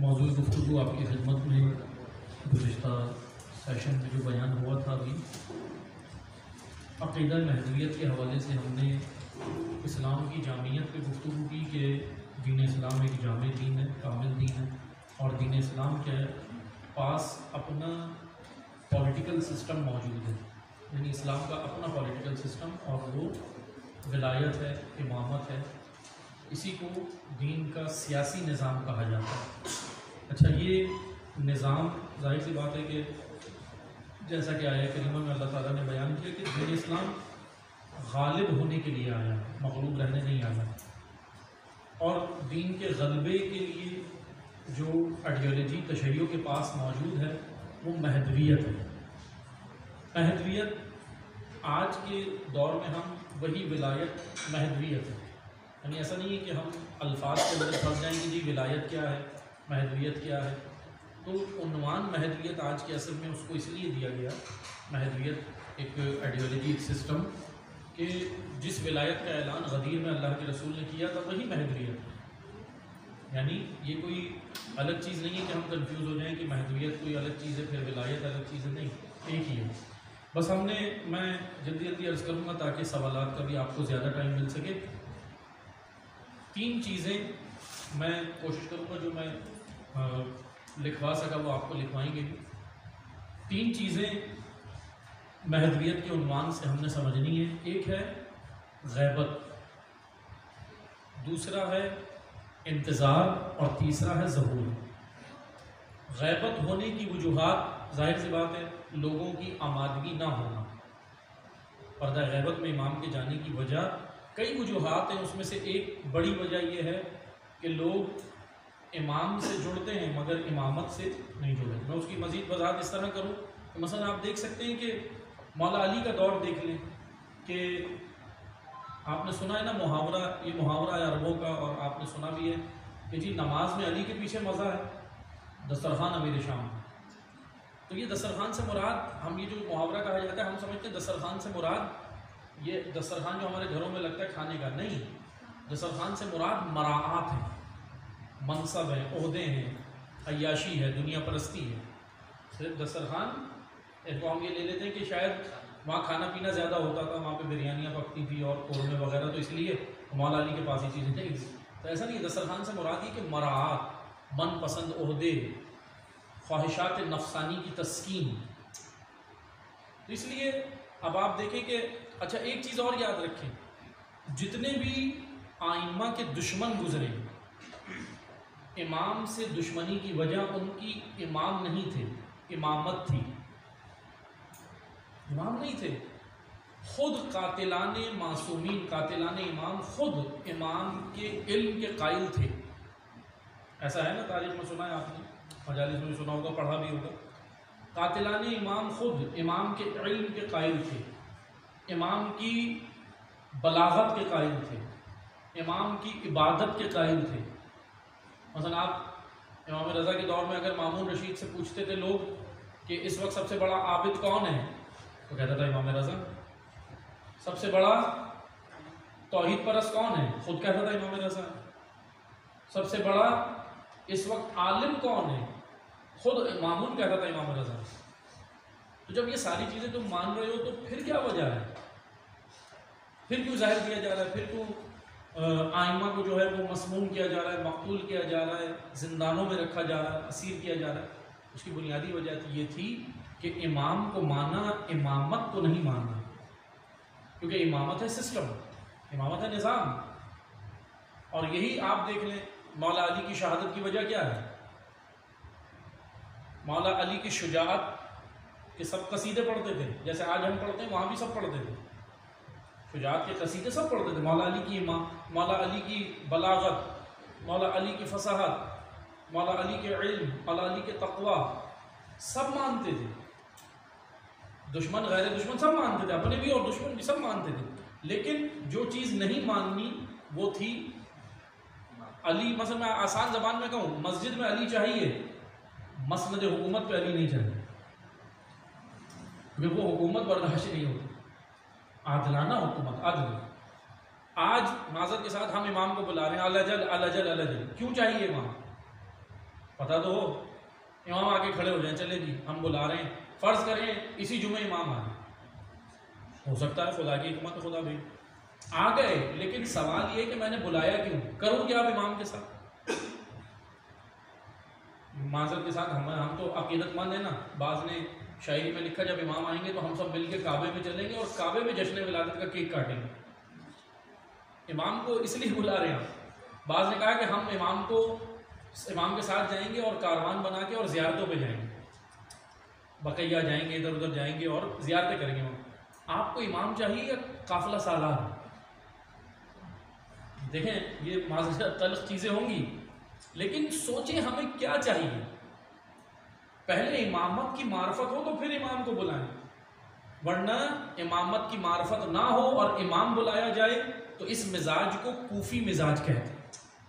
موضوع گفتگو آپ کی خدمت میں گزشتہ سیشن میں جو بیان ہوا تھا ابھی عقیدہ مہدویت کے حوالے سے ہم نے اسلام کی جامعیت پہ گفتگو کی کہ دین اسلام ایک جامع دین ہے، کامل دین ہے، اور دین اسلام کے پاس اپنا پولیٹیکل سسٹم موجود ہے، یعنی اسلام کا اپنا پولیٹیکل سسٹم، اور وہ ولایت ہے، امامت ہے، اسی کو دین کا سیاسی نظام کہا جاتا ہے۔ اچھا، یہ نظام ظاہر سی بات ہے کہ جیسا کہ آیہ کریمہ میں اللہ تعالیٰ نے بیان کیا کہ دین اسلام غالب ہونے کے لیے آیا، مغلوب رہنے نہیں آیا، اور دین کے غلبے کے لیے جو آئیڈیالوجی تشیع کے پاس موجود ہے وہ مہدویت ہے۔ مہدویت آج کے دور میں ہم وہی ولایت مہدویت ہے، یعنی ایسا نہیں ہے کہ ہم الفاظ کے اندر پھنس جائیں کہ جی ولایت کیا ہے، مہدویت کیا ہے۔ تو عنوان مہدویت آج کے اصل میں اس کو اس لیے دیا گیا، مہدویت ایک آئیڈیالوجی، ایک سسٹم، کہ جس ولایت کا اعلان غدیر میں اللہ کے رسول نے کیا تھا وہی مہدویت ہے۔ یعنی یہ کوئی الگ چیز نہیں ہے کہ ہم کنفیوز ہو جائیں کہ مہدویت کوئی الگ چیز ہے پھر ولایت الگ چیز ہے، نہیں، ایک ہی ہے۔ بس میں جلدی جلدی عرض کروں گا تاکہ سوالات کا بھی آپ کو زیادہ ٹائم مل سکے۔ 3 چیزیں میں کوشش کروں گا جو میں لکھوا سکا وہ آپ کو لکھوائیں گے بھی۔ 3 چیزیں مہدویت کے عنوان سے ہم نے سمجھنی ہے۔ ایک ہے غیبت، دوسرا ہے انتظار، اور تیسرا ہے ظہور۔ غیبت ہونے کی وجوہات ظاہر سی بات ہے لوگوں کی آمادگی نہ ہونا۔ پردہ غیبت میں امام کے جانے کی وجہ کئی وجوہات ہیں، اس میں سے ایک بڑی وجہ یہ ہے کہ لوگ امام سے جڑتے ہیں مگر امامت سے نہیں جڑے۔ میں اس کی مزید وضاحت اس طرح کروں کہ مثلا آپ دیکھ سکتے ہیں کہ مولا علی کا دور دیکھ لیں کہ آپ نے سنا ہے نا محاورہ، یہ محاورہ ہے عربوں کا، اور آپ نے سنا بھی ہے کہ جی نماز میں علی کے پیچھے مزہ ہے، دسترخوان امیر شام۔ تو یہ دسترخوان سے مراد، ہم یہ جو محاورہ کہا جاتا ہے ہم سمجھتے ہیں دسترخوان سے مراد یہ دسترخوان جو ہمارے گھروں میں لگتا ہے کھانے کا، نہیں، دسترخوان سے مراد مراعات ہے، منصب ہے، عہدے ہیں، عیاشی ہے، دنیا پرستی ہے۔ صرف دسترخوان اس کو ہم یہ لے لیتے ہیں کہ شاید وہاں کھانا پینا زیادہ ہوتا تھا، وہاں پہ بریانیاں پکتی تھی اور قورمے وغیرہ، تو اس لیے مولا علی کے پاس یہ چیزیں نہیں تھی۔ تو ایسا نہیں، دسترخوان سے مراد یہ کہ مراعات، من پسند عہدے، خواہشات نفسانی کی تسکین۔ تو اس لیے اب آپ دیکھیں کہ اچھا ایک چیز اور یاد رکھیں، جتنے بھی آئمہ کے دشمن گزرے، امام سے دشمنی کی وجہ ان کی امام نہیں تھے، امامت تھی۔ امام نہیں تھے، خود قاتلان معصومین، قاتلان امام خود امام کے علم کے قائل تھے۔ ایسا ہے نا، تاریخ میں سنا ہے آپ نے، مجالس میں بھی سنا ہوگا، پڑھا بھی ہوگا۔ قاتلان امام خود امام کے علم کے قائل تھے، امام کی بلاغت کے قائل تھے، امام کی عبادت کے قائل تھے۔ مثلا آپ امام رضا کے دور میں اگر مامون رشید سے پوچھتے تھے لوگ کہ اس وقت سب سے بڑا عابد کون ہے، تو کہتا تھا امام رضا۔ سب سے بڑا توحید پرست کون ہے، خود کہتا تھا امام رضا۔ سب سے بڑا اس وقت عالم کون ہے، خود مامون کہتا تھا امام رضا۔ تو جب یہ ساری چیزیں تم مان رہے ہو تو پھر کیا وجہ ہے، پھر کیوں ظاہر کیا جا رہا ہے، پھر کیوں آئمہ کو جو ہے وہ مسموم کیا جا رہا ہے، مقتول کیا جا رہا ہے، زندانوں میں رکھا جا رہا ہے، اسیر کیا جا رہا ہے؟ اس کی بنیادی وجہ یہ تھی کہ امام کو مانا، امامت کو نہیں ماننا، کیونکہ امامت ہے سسٹم، امامت ہے نظام۔ اور یہی آپ دیکھ لیں مولا علی کی شہادت کی وجہ کیا ہے؟ مولا علی کی شجاعت کے سب قصیدے پڑھتے تھے، جیسے آج ہم پڑھتے ہیں وہاں بھی سب پڑھتے تھے، شجاعت کے قصیدے سب پڑھتے تھے۔ مولا علی کی مولا علی کی بلاغت، مولا علی کی فصاحت، مولا علی کے علم، مولا علی کے تقوی، سب مانتے تھے۔ دشمن غیر دشمن سب مانتے تھے، اپنے بھی اور دشمن بھی سب مانتے تھے، لیکن جو چیز نہیں ماننی وہ تھی علی۔ مثلا میں آسان زبان میں کہوں، مسجد میں علی چاہیے، مسند حکومت پہ علی نہیں چاہیے، کیونکہ وہ حکومت برداشت نہیں ہوتی، عادلانہ حکومت، عدل۔ آج معذرت کے ساتھ ہم امام کو بلا رہے ہیں الجل الجل الجل، کیوں چاہیے امام؟ پتہ تو ہو، امام آ کے کھڑے ہو جائیں، چلے جی ہم بلا رہے ہیں، فرض کریں اسی جمعے امام آ گئے، ہو سکتا ہے خدا کی حکمت خدا بھی آ گئے، لیکن سوال یہ کہ میں نے بلایا کیوں، کروں کیا اب امام کے ساتھ؟ معذرت کے ساتھ ہم تو عقیدت مند ہیں نا، بعض نے شاعری میں لکھا جب امام آئیں گے تو ہم سب مل کے کعبے میں چلیں گے اور کعبے میں جشن ولادت کا کیک کاٹیں گے۔ امام کو اس لیے بلا رہے ہیں، بعض نے کہا کہ ہم امام کے ساتھ جائیں گے اور کاروان بنا کے اور زیارتوں پہ جائیں گے، بقیہ جائیں گے، ادھر ادھر جائیں گے اور زیارتیں کریں گے۔ آپ کو امام چاہیے یا قافلہ سالار؟ دیکھیں یہ معذرت تلخ چیزیں ہوں گی، لیکن سوچیں ہمیں کیا چاہیے۔ پہلے امامت کی معرفت ہو تو پھر امام کو بلائیں، ورنہ امامت کی معرفت نہ ہو اور امام بلایا جائے تو اس مزاج کو کوفی مزاج کہتے ہیں۔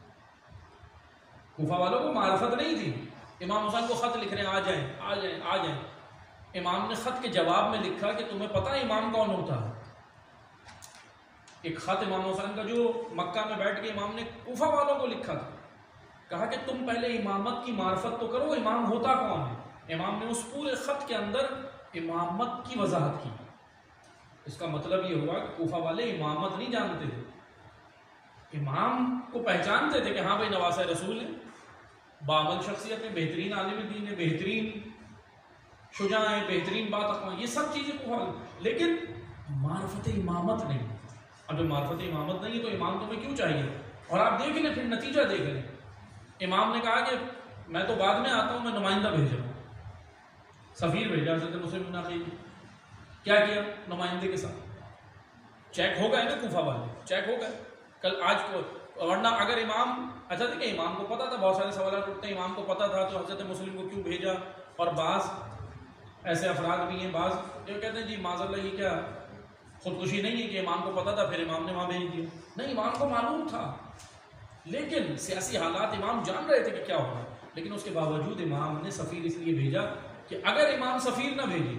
کوفہ والوں کو معرفت نہیں تھی، امام حسین کو خط لکھ رہے ہیں آ جائیں آ جائیں آ جائیں، امام نے خط کے جواب میں لکھا کہ تمہیں پتہ ہے امام کون ہوتا ہے؟ ایک خط امام حسین کا جو مکہ میں بیٹھ کے امام نے کوفہ والوں کو لکھا تھا، کہا کہ تم پہلے امامت کی معرفت تو کرو، امام ہوتا کون ہے؟ امام نے اس پورے خط کے اندر امامت کی وضاحت کی۔ اس کا مطلب یہ ہوا کہ کوفہ والے امامت نہیں جانتے تھے، امام کو پہچانتے تھے کہ ہاں بھائی نواسہ رسول ہے، بامل شخصیت میں، بہترین عالم دین ہے، بہترین شجاع ہے، بہترین بات اقوام، یہ سب چیزیں کوفہ والے، لیکن معرفت امامت نہیں۔ اب جب معرفت امامت نہیں ہے تو امام تمہیں کیوں چاہیے؟ اور آپ دیکھ لیں پھر نتیجہ دیکھ لیں، امام نے کہا کہ میں تو بعد میں آتا ہوں، میں نمائندہ بھیج رہا ہوں، سفیر بھیجا حضرت مسلم بن عقیل، کیا کیا نمائندے کے ساتھ، چیک ہو گئے نا کوفہ والے، چیک ہو گئے کل آج کو، ورنہ اگر امام، اچھا دیکھیں امام کو پتا تھا، بہت سارے سوالات اٹھتے ہیں، امام کو پتا تھا تو حضرت مسلم کو کیوں بھیجا؟ اور بعض ایسے افراد بھی ہیں، بعض جو کہتے ہیں جی معاذ اللہ یہ کیا خودکشی نہیں ہے کہ امام کو پتا تھا پھر امام نے وہاں بھیج دیا، نہیں امام کو معلوم تھا، لیکن سیاسی حالات امام جان رہے تھے کہ کیا ہوگا، لیکن اس کے باوجود امام نے سفیر اس لیے بھیجا کہ اگر امام سفیر نہ بھیجے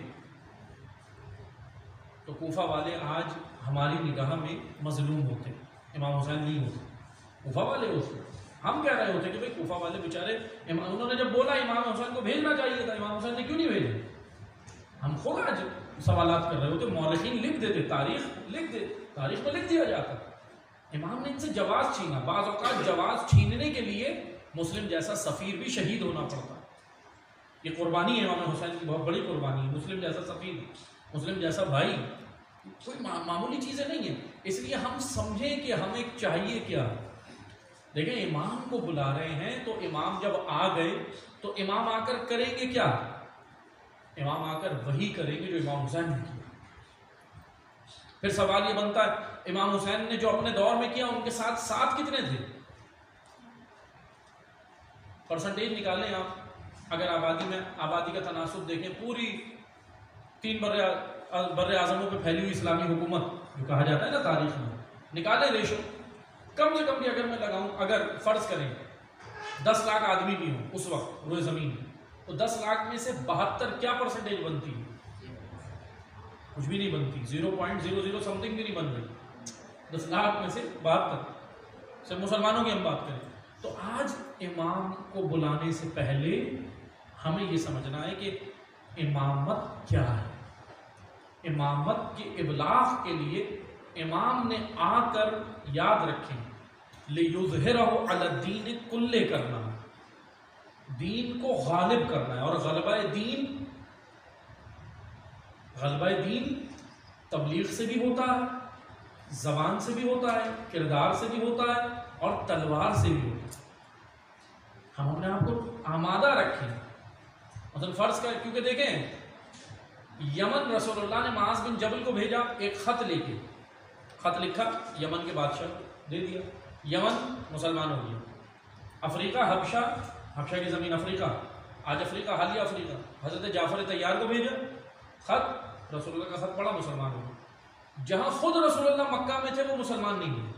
تو کوفہ والے آج ہماری نگاہ میں مظلوم ہوتے، امام حسین نہیں ہوتے، کوفہ والے ہوتے۔ ہم کہہ رہے ہوتے کہ بھئی کوفہ والے بیچارے، انہوں نے جب بولا امام حسین کو بھیجنا چاہیے تھا، امام حسین نے کیوں نہیں بھیجا؟ ہم خود آج سوالات کر رہے ہوتے، مورخین لکھ دیتے، تاریخ میں لکھ دیا جاتا، امام نے ان سے جواز چھینا۔ بعض اوقات جواز چھیننے کے لیے مسلم جیسا سفیر بھی شہید ہونا پڑتا، یہ قربانی ہے امام حسین کی، بہت بڑی قربانی ہے، مسلم جیسا سفیر، مسلم جیسا بھائی، کوئی معمولی چیزیں نہیں ہیں۔ اس لیے ہم سمجھیں کہ ہمیں چاہیے کیا۔ دیکھیں امام کو بلا رہے ہیں تو امام جب آ گئے تو امام آ کر کریں گے کیا؟ امام آ کر وہی کریں گے جو امام حسین نے کیا۔ پھر سوال یہ بنتا ہے امام حسین نے جو اپنے دور میں کیا ان کے ساتھ کتنے تھے؟ پرسنٹیج نکالیں آپ، اگر آبادی کا تناسب دیکھیں، پوری 3 بر اعظموں پہ پھیلی ہوئی اسلامی حکومت جو کہا جاتا ہے نا تاریخ میں، نکالیں ریشو، کم سے کم بھی اگر میں لگاؤں، اگر فرض کریں 10 لاکھ آدمی بھی ہوں اس وقت روئے زمین میں، تو 10 لاکھ میں سے 72 کیا پرسنٹیج بنتی ہے؟ کچھ بھی نہیں بنتی، 0.00 سم تھنگ بھی نہیں بن رہی۔ 10 لاکھ میں سے 72 صرف مسلمانوں کی ہم بات کریں تو آج امام کو بلانے سے پہلے ہمیں یہ سمجھنا ہے کہ امامت کیا ہے۔ امامت کے ابلاغ کے لیے امام نے آ کر یاد رکھیں لِيُظْهِرَهُ عَلَى الدِّينِ كُلِّهِ کرنا، دین کو غالب کرنا ہے، اور غلبہ دین تبلیغ سے بھی ہوتا ہے، زبان سے بھی ہوتا ہے، کردار سے بھی ہوتا ہے، اور تلوار سے بھی ہوتا ہے۔ ہم اپنے آپ کو آمادہ رکھیں، مثلا فرض کر، کیونکہ دیکھیں یمن رسول اللہ نے معاذ بن جبل کو بھیجا ایک خط لے کے، خط لکھا، یمن کے بادشاہ دے دیا، یمن مسلمان ہو گیا۔ افریقہ حبشہ کی زمین افریقہ، آج افریقہ حالیہ افریقہ، حضرت جعفر طیار کو بھیجا خط، رسول اللہ کا خط پڑھا، مسلمان ہو گیا۔ جہاں خود رسول اللہ مکہ میں تھے وہ مسلمان نہیں ہوئے،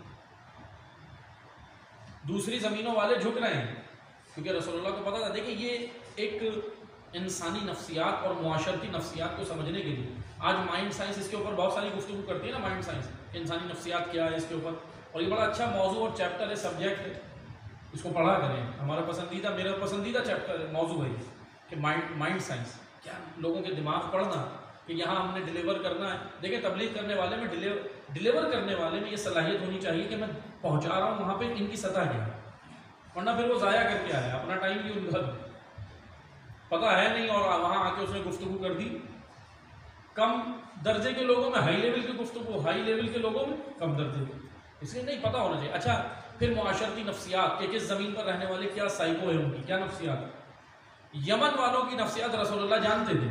دوسری زمینوں والے جھک رہے ہیں، کیونکہ رسول اللہ کو پتا تھا۔ دیکھیں یہ ایک انسانی نفسیات اور معاشرتی نفسیات کو سمجھنے کے لیے آج مائنڈ سائنس اس کے اوپر بہت ساری گفتگو کرتی ہے نا، مائنڈ سائنس انسانی نفسیات کیا ہے اس کے اوپر، اور یہ بڑا اچھا موضوع اور چیپٹر ہے، سبجیکٹ ہے، اس کو پڑھا کریں. ہمارا پسندیدہ، میرا پسندیدہ چیپٹر موضوع ہے کہ مائنڈ سائنس، کیا لوگوں کے دماغ پڑھنا کہ یہاں ہم نے ڈیلیور کرنا ہے. دیکھیں تبلیغ کرنے والے میں ڈیلیور کرنے والے میں یہ صلاحیت ہونی چاہیے کہ میں پہنچا رہا ہوں وہاں پہ ان کی سطح کیا ہے، ورنہ پھر وہ ضائع کر کے آیا اپنا ٹائم بھی ان کا پتہ ہے نہیں، اور وہاں آ کے اس نے گفتگو کر دی. کم درجے کے لوگوں میں ہائی لیول کی گفتگو، ہائی لیول کے لوگوں میں کم درجے کی، اس لیے نہیں پتہ ہونا چاہیے. اچھا پھر معاشرتی نفسیات کہ کس زمین پر رہنے والے کیا سائیکو ہے، ان کی کیا نفسیات. یمن والوں کی نفسیات رسول اللہ جانتے تھے،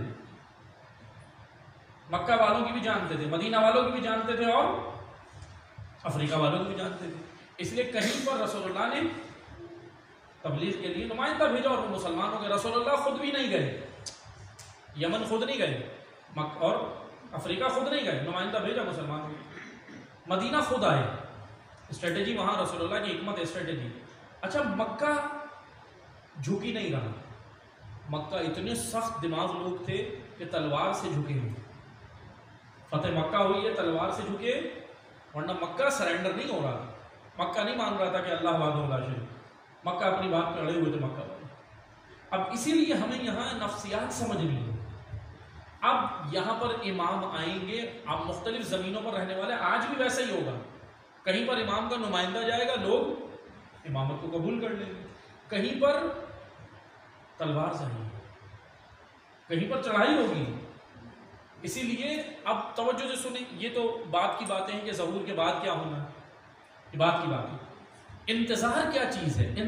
مکہ والوں کی بھی جانتے تھے، مدینہ والوں کی بھی جانتے تھے، اور افریقہ والوں کی بھی جانتے تھے. اس لیے کہیں پر رسول اللہ نے تبلیغ کے لیے نمائندہ بھیجا اور وہ مسلمانوں کے. رسول اللہ خود بھی نہیں گئے، یمن خود نہیں گئے، اور افریقہ خود نہیں گئے، نمائندہ بھیجا مسلمانوں کے. مدینہ خود آئے. اسٹریٹجی وہاں رسول اللہ کی حکمت اسٹریٹجی. اچھا مکہ جھکی نہیں رہا، مکہ اتنے سخت دماغ لوگ تھے کہ تلوار سے جھکے ہوئے. فتح مکہ ہوئی ہے تلوار سے جھکے، ورنہ مکہ سرنڈر نہیں ہو رہا. مکہ نہیں مان رہا تھا کہ اللہ وحدہ لا شریک، مکہ اپنی بات پہ اڑے ہوئے تھے مکہ والے. اب اسی لیے ہمیں یہاں نفسیات سمجھنی ہے. اب یہاں پر امام آئیں گے، اب مختلف زمینوں پر رہنے والے، آج بھی ویسا ہی ہوگا. کہیں پر امام کا نمائندہ جائے گا، لوگ امامت کو قبول کر لیں گے. کہیں پر تلوار چاہیے، کہیں پر چڑھائی ہوگی. اسی لیے اب توجہ سے سنیں، یہ تو بات کی باتیں ہیں کہ ظہور کے بعد کیا ہونا ہے، یہ بات کی بات ہے. انتظار کیا چیز ہے؟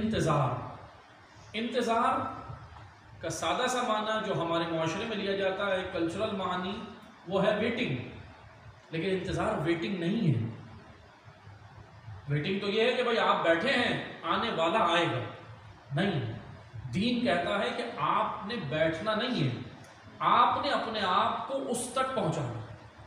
انتظار کا سادہ سا معنی جو ہمارے معاشرے میں لیا جاتا ہے، کلچرل معنی، وہ ہے ویٹنگ. لیکن انتظار ویٹنگ نہیں ہے. ویٹنگ تو یہ ہے کہ بھائی آپ بیٹھے ہیں، آنے والا آئے گا. نہیں، دین کہتا ہے کہ آپ نے بیٹھنا نہیں ہے، آپ نے اپنے آپ کو اس تک پہنچانا،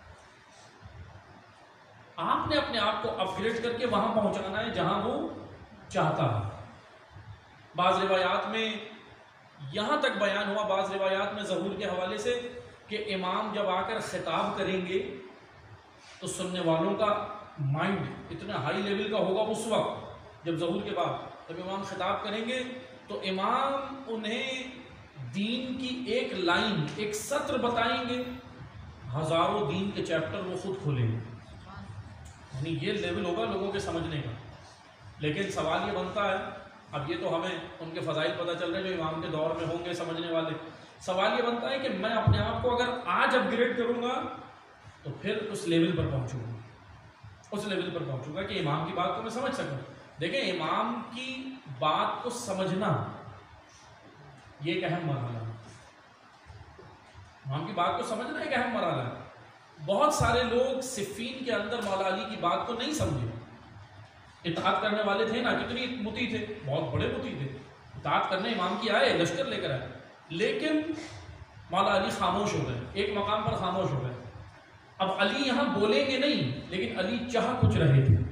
آپ نے اپنے آپ کو اپ گریڈ کر کے وہاں پہنچانا ہے جہاں وہ چاہتا ہے. بعض روایات میں یہاں تک بیان ہوا، بعض روایات میں ظہور کے حوالے سے، کہ امام جب آ کر خطاب کریں گے تو سننے والوں کا مائنڈ اتنا ہائی لیول کا ہوگا اس وقت جب ظہور کے بعد جب امام خطاب کریں گے تو امام انہیں دین کی ایک لائن، ایک سطر بتائیں گے، ہزاروں دین کے چیپٹر وہ خود کھولیں گے. یعنی یہ لیول ہوگا لوگوں کے سمجھنے کا. لیکن سوال یہ بنتا ہے، اب یہ تو ہمیں ان کے فضائل پتہ چل رہے ہیں جو امام کے دور میں ہوں گے سمجھنے والے. سوال یہ بنتا ہے کہ میں اپنے آپ کو اگر آج اپ گریڈ کروں گا تو پھر اس لیول پر پہنچوں گا، اس لیول پر پہنچوں گا کہ امام کی بات کو میں سمجھ سکوں. دیکھیں امام کی بات کو سمجھنا یہ ایک اہم مرحلہ ہے. امام کی بات کو سمجھنا ایک اہم مرحلہ ہے. بہت سارے لوگ صفین کے اندر مولا علی کی بات کو نہیں سمجھے. اطاعت کرنے والے تھے نا، کتنی متی تھے، بہت بڑے متی تھے، اطاعت کرنے امام کی آئے، لشکر لے کر آئے، لیکن مولا علی خاموش ہو گئے، ایک مقام پر خاموش ہو گئے. اب علی یہاں بولیں گے نہیں، لیکن علی چاہ کچھ رہے تھے.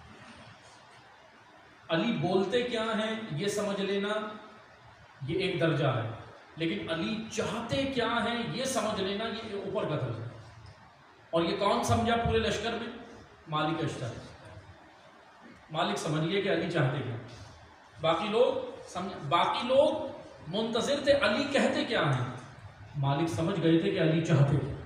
علی بولتے کیا ہیں یہ سمجھ لینا یہ ایک درجہ ہے، لیکن علی چاہتے کیا ہیں یہ سمجھ لینا یہ اوپر کا درجہ ہے. اور یہ کون سمجھا پورے لشکر میں؟ مالک اشتر. مالک سمجھیے کہ علی چاہتے کیا، باقی لوگ منتظر تھے علی کہتے کیا ہیں. مالک سمجھ گئے تھے کہ علی چاہتے کیا.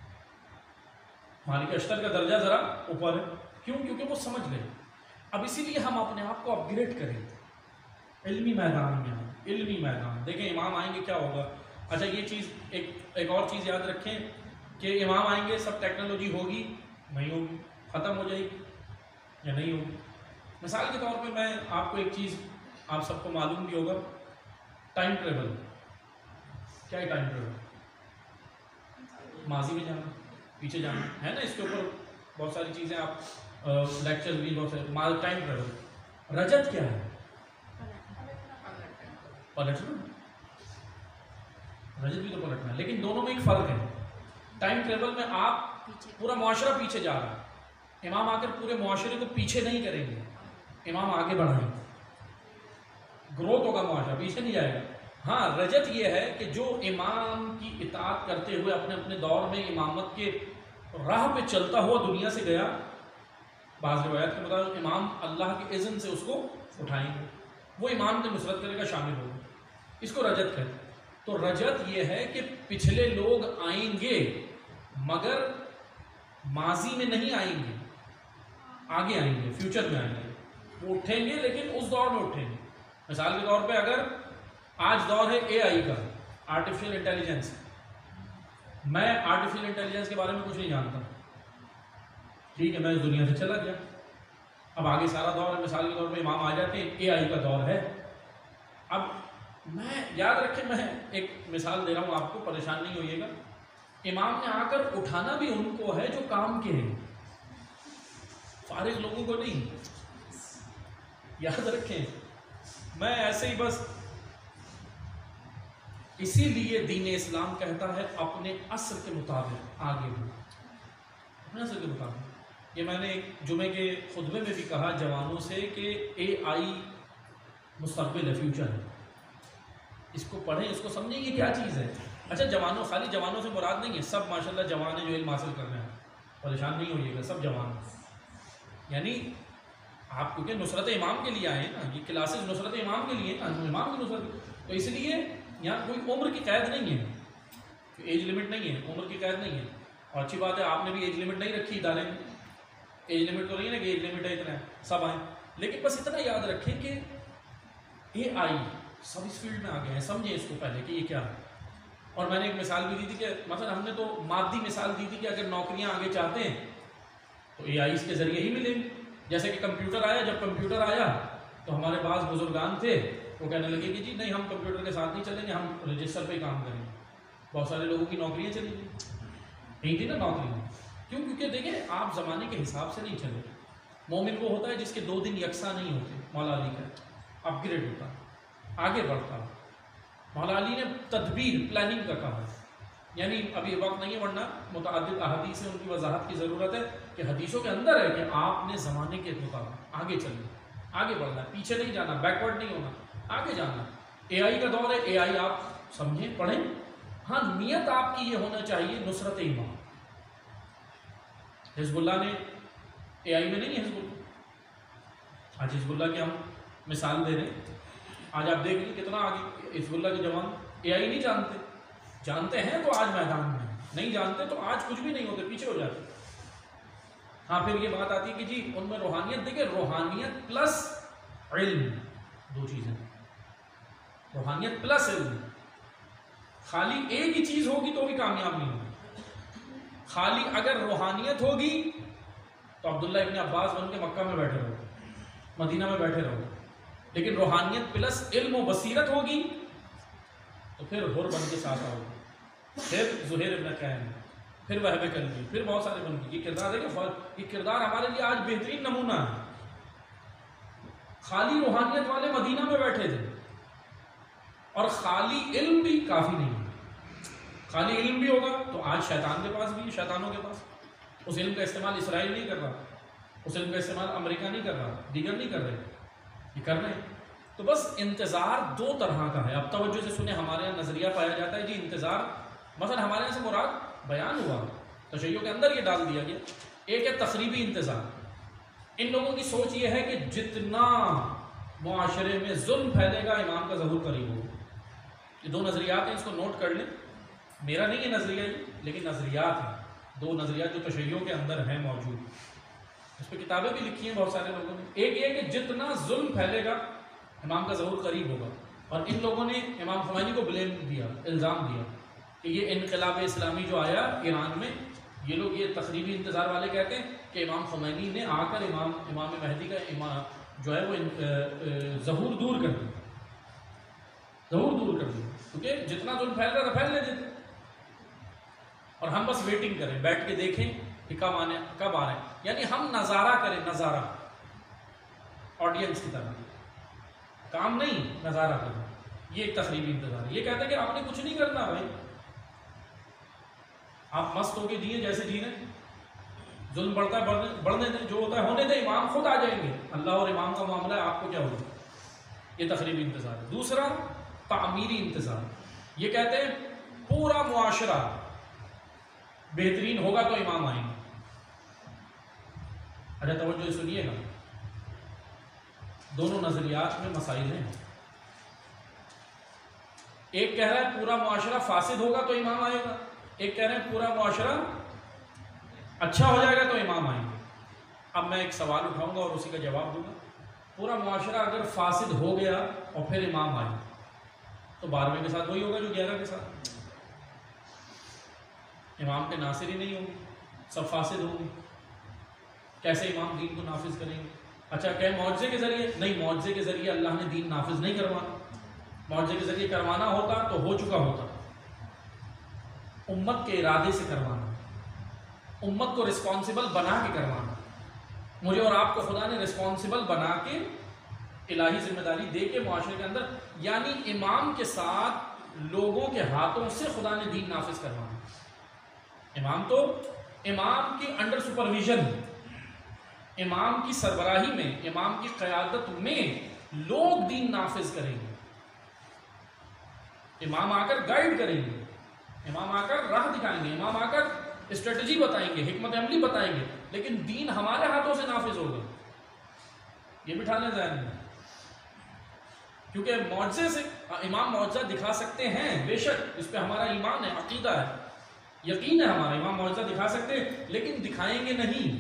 مالک اشتر کا درجہ ذرا اوپر ہے. کیوں؟ کیونکہ وہ سمجھ گئے. اب اسی لیے ہم اپنے آپ کو اپ گریڈ کریں علمی میدان میں. علمی میدان دیکھیں امام آئیں گے کیا ہوگا. اچھا یہ چیز ایک اور چیز یاد رکھیں کہ امام آئیں گے سب ٹیکنالوجی ہوگی نہیں ہوگی، ختم ہو جائے گی یا نہیں ہوگی. مثال کے طور پہ میں آپ کو ایک چیز آپ سب کو معلوم بھی ہوگا، ٹائم ٹریول. کیا ہے ٹائم ٹریول؟ ماضی میں جانا، پیچھے جانا ہے نا. اس کے اوپر بہت ساری چیزیں آپ لیکچر بھی بہت سارے. Time travel. رجت کیا ہے؟ پلٹنا. رجت بھی تو پلٹنا ہے، لیکن دونوں میں ایک فرق ہے. ٹائم ٹریول میں آپ پورا معاشرہ پیچھے جا رہا ہے، امام آ کر پورے معاشرے کو پیچھے نہیں کریں گے، امام آگے بڑھائیں گے، گروتھ ہوگا، معاشرہ پیچھے نہیں جائے گا. ہاں رجت یہ ہے کہ جو امام کی اطاعت کرتے ہوئے اپنے اپنے دور میں امامت کے راہ پہ چلتا ہوا دنیا سے گیا، بعض روایت کے مطابق امام اللہ کے اذن سے اس کو اٹھائیں گے. وہ امام کی نصرت کرے گا، شامل ہوگا، اس کو رجت کہتے ہیں۔ تو رجت یہ ہے کہ پچھلے لوگ آئیں گے مگر ماضی میں نہیں آئیں گے، آگے آئیں گے، فیوچر میں آئیں گے، وہ اٹھیں گے لیکن اس دور میں اٹھیں گے۔ مثال کے طور پہ اگر آج دور ہے اے آئی کا، آرٹیفیشل انٹیلیجنس، میں آرٹیفیشل انٹیلیجنس کے بارے میں کچھ نہیں جانتا، ٹھیک ہے، میں اس دنیا سے چلا گیا، اب آگے سارا دور ہے، مثال کے طور پہ امام آ جاتے ہیں، اے آئی کا دور ہے، اب میں یاد رکھیں، میں ایک مثال دے رہا ہوں آپ کو، پریشان نہیں ہوئیے گا، امام نے آ کر اٹھانا بھی ان کو ہے جو کام کے ہیں، فارغ لوگوں کو نہیں، یاد رکھیں۔ میں ایسے ہی بس، اسی لیے دین اسلام کہتا ہے اپنے عصر کے مطابق آگے ہو، اپنے عصر کے مطابق۔ یہ میں نے ایک جمعے کے خطبے میں بھی کہا جوانوں سے کہ اے آئی مستقبل ہے، فیوچر ہے، اس کو پڑھیں، اس کو سمجھیں یہ کیا چیز ہے۔ اچھا جوانوں، خالی جوانوں سے مراد نہیں ہے، سب ماشاءاللہ جوان ہیں جو علم حاصل کر رہے ہیں، پریشان نہیں ہوئیے گا، سب جوان ہیں، یعنی آپ کیونکہ نصرت امام کے لیے آئے ہیں نا، یہ کلاسز نصرت امام کے لیے نا، امام کی نصرت، تو اس لیے یہاں کوئی عمر کی قید نہیں ہے، ایج لمٹ نہیں ہے، عمر کی قید نہیں ہے، اور اچھی بات ہے آپ نے بھی ایج لمٹ نہیں رکھی ادارے میں، ایج لمٹ تو نہیں ہے نا کہ ایج لمٹ ہے اتنا ہے سب آئیں، لیکن بس اتنا یاد رکھیں کہ اے آئی سب اس فیلڈ میں آ گئے ہیں، سمجھیں اس کو پہلے کہ یہ کیا ہے۔ اور میں نے ایک مثال بھی دی تھی کہ مثلا ہم نے تو مادی مثال دی تھی کہ اگر نوکریاں آگے چاہتے ہیں تو اے آئی اس کے ذریعے ہی ملیں گے، جیسے کہ کمپیوٹر آیا، جب کمپیوٹر آیا تو ہمارے پاس بزرگان تھے وہ کہنے لگے کہ جی نہیں ہم کمپیوٹر کے ساتھ نہیں چلیں گے، ہم رجسٹر پہ ہی کام کریں گے، بہت سارے لوگوں کی نوکریاں چلی گئی، نہیں تھی نا نوکری، کیوں؟ کیونکہ دیکھیں آپ زمانے کے حساب سے نہیں چلے، مومن وہ ہوتا ہے جس کے 2 دن یکساں نہیں ہوتے، مولا علی کا اپ گریڈ ہوتا، آگے بڑھتا، مولا علی نے تدبیر پلاننگ کا کہا ہے، یعنی ابھی وقت نہیں ہے ورنہ متعدد احادیث سے ان کی وضاحت کی ضرورت ہے کہ حدیثوں کے اندر ہے کہ آپ نے زمانے کے مطابق آگے چلنا، آگے بڑھنا ہے، پیچھے نہیں جانا، بیکورڈ نہیں ہونا، آگے جانا۔ اے آئی کا دور ہے، اے آئی آپ سمجھیں، پڑھیں، ہاں نیت آپ کی یہ ہونا چاہیے نصرت امام۔ حزب اللہ نے اے آئی میں نہیں ہے، حزب اللہ، آج حزب اللہ کی ہم مثال دے رہے ہیں، آج آپ دیکھ لیں کتنا آگے حزب اللہ کے جوان اے آئی نہیں جانتے، جانتے ہیں تو آج میدان میں، نہیں جانتے تو آج کچھ بھی نہیں ہوتے، پیچھے ہو جاتے۔ ہاں پھر یہ بات آتی ہے کہ جی ان میں روحانیت، دیکھیں روحانیت پلس علم 2 چیزیں، روحانیت پلس علم، خالی ایک ہی چیز ہوگی تو بھی کامیاب نہیں ہوگی، خالی اگر روحانیت ہوگی تو عبداللہ ابن عباس بن کے مکہ میں بیٹھے رہو، مدینہ میں بیٹھے رہو، لیکن روحانیت پلس علم و بصیرت ہوگی تو پھر حر بن کے ساتھ آؤ گے، پھر زہیر ابن قیم، پھر وہب کلبی، پھر بہت سارے بن گئے۔ یہ کردار ہے، یہ کردار ہمارے لیے آج بہترین نمونہ ہے۔ خالی روحانیت والے مدینہ میں بیٹھے تھے، اور خالی علم بھی کافی نہیں ہے، خالی علم بھی ہوگا تو آج شیطان کے پاس بھی ہے، شیطانوں کے پاس، اس علم کا استعمال اسرائیل نہیں کر رہا، اس علم کا استعمال امریکہ نہیں کر رہا، دیگر نہیں کر رہے، یہ کر رہے ہیں۔ تو بس انتظار 2 طرح کا ہے، اب توجہ سے سنیں، ہمارے یہاں نظریہ پایا جاتا ہے جی انتظار، مثلا ہمارے یہاں سے مراد بیان ہوا، تشیع کے اندر یہ ڈال دیا گیا، ایک ہے تخریبی انتظار۔ ان لوگوں کی سوچ یہ ہے کہ جتنا معاشرے میں ظلم پھیلے گا امام کا ظہور قریب ہوگا۔ یہ 2 نظریات ہیں، اس کو نوٹ کر لیں، میرا نہیں ہے نظریہ یہ، لیکن نظریات ہیں، 2 نظریات جو تشیع کے اندر ہیں موجود، اس پہ کتابیں بھی لکھی ہیں بہت سارے لوگوں نے۔ ایک یہ کہ جتنا ظلم پھیلے گا امام کا ظہور قریب ہوگا، اور ان لوگوں نے امام خمینی کو بلیم دیا، الزام دیا کہ یہ انقلاب اسلامی جو آیا ایران میں، یہ لوگ یہ تقریبی انتظار والے کہتے ہیں کہ امام خمینی نے آ کر امام مہدی کا جو ہے وہ ظہور دور کر دیا، ظہور دور کر دیا، کیونکہ جتنا ظلم پھیل رہا تھا پھیلنے دیتے، اور ہم بس ویٹنگ کریں، بیٹھ کے دیکھیں کہ کب آ رہے ہیں، یعنی ہم نظارہ کریں، نظارہ آڈینس کی طرح، کام نہیں، نظارہ کرنا، یہ ایک تقریبی انتظار ہے۔ یہ کہتا ہے کہ آپ نے کچھ نہیں کرنا بھائی، آپ مست ہو کے جیئیں جیسے جینے، ظلم بڑھتا ہے بڑھنے دیں، جو ہوتا ہے ہونے دیں، امام خود آ جائیں گے، اللہ اور امام کا معاملہ ہے، آپ کو کیا ہوگا، یہ تقریبی انتظار ہے۔ دوسرا تعمیری انتظار، یہ کہتے ہیں پورا معاشرہ بہترین ہوگا تو امام آئیں گے۔ اچھا توجہ سنیے گا، دونوں نظریات میں مسائل ہیں. ایک کہہ رہا ہے پورا معاشرہ فاسد ہوگا تو امام آئے گا، ایک کہہ رہے ہیں پورا معاشرہ اچھا ہو جائے گا تو امام آئیں گے. اب میں ایک سوال اٹھاؤں گا اور اسی کا جواب دوں گا. پورا معاشرہ اگر فاسد ہو گیا اور پھر امام آئے تو 12ویں کے ساتھ وہی ہوگا جو 11 کے ساتھ. امام کے ناصر ہی نہیں ہوں گے، سب فاسد ہوں گے. کیسے امام دین کو نافذ کریں گے؟ اچھا کہ معجزے کے ذریعے؟ نہیں، معجزے کے ذریعے اللہ نے دین نافذ نہیں کروانا. معجزے کے ذریعے کروانا ہوتا تو ہو چکا ہوتا. امت کے ارادے سے کروانا، امت کو رسپانسبل بنا کے کروانا. مجھے اور آپ کو خدا نے رسپانسبل بنا کے الہی ذمہ داری دے کے معاشرے کے اندر، یعنی امام کے ساتھ لوگوں کے ہاتھوں سے خدا نے دین نافذ کروانا. امام تو امام کی انڈر سپرویژن، امام کی سربراہی میں، امام کی قیادت میں لوگ دین نافذ کریں گے. امام آ کر گائیڈ کریں گے، امام آ کر راہ دکھائیں گے، امام آ کر اسٹریٹجی بتائیں گے، حکمت عملی بتائیں گے، لیکن دین ہمارے ہاتھوں سے نافذ ہوگا. یہ بٹھا لیں ذہن میں. کیونکہ معجزے سے امام معجزہ دکھا سکتے ہیں، بے شک اس پہ ہمارا ایمان ہے، عقیدہ ہے، یقین ہے ہمارا. امام معجزہ دکھا سکتے ہیں لیکن دکھائیں گے نہیں،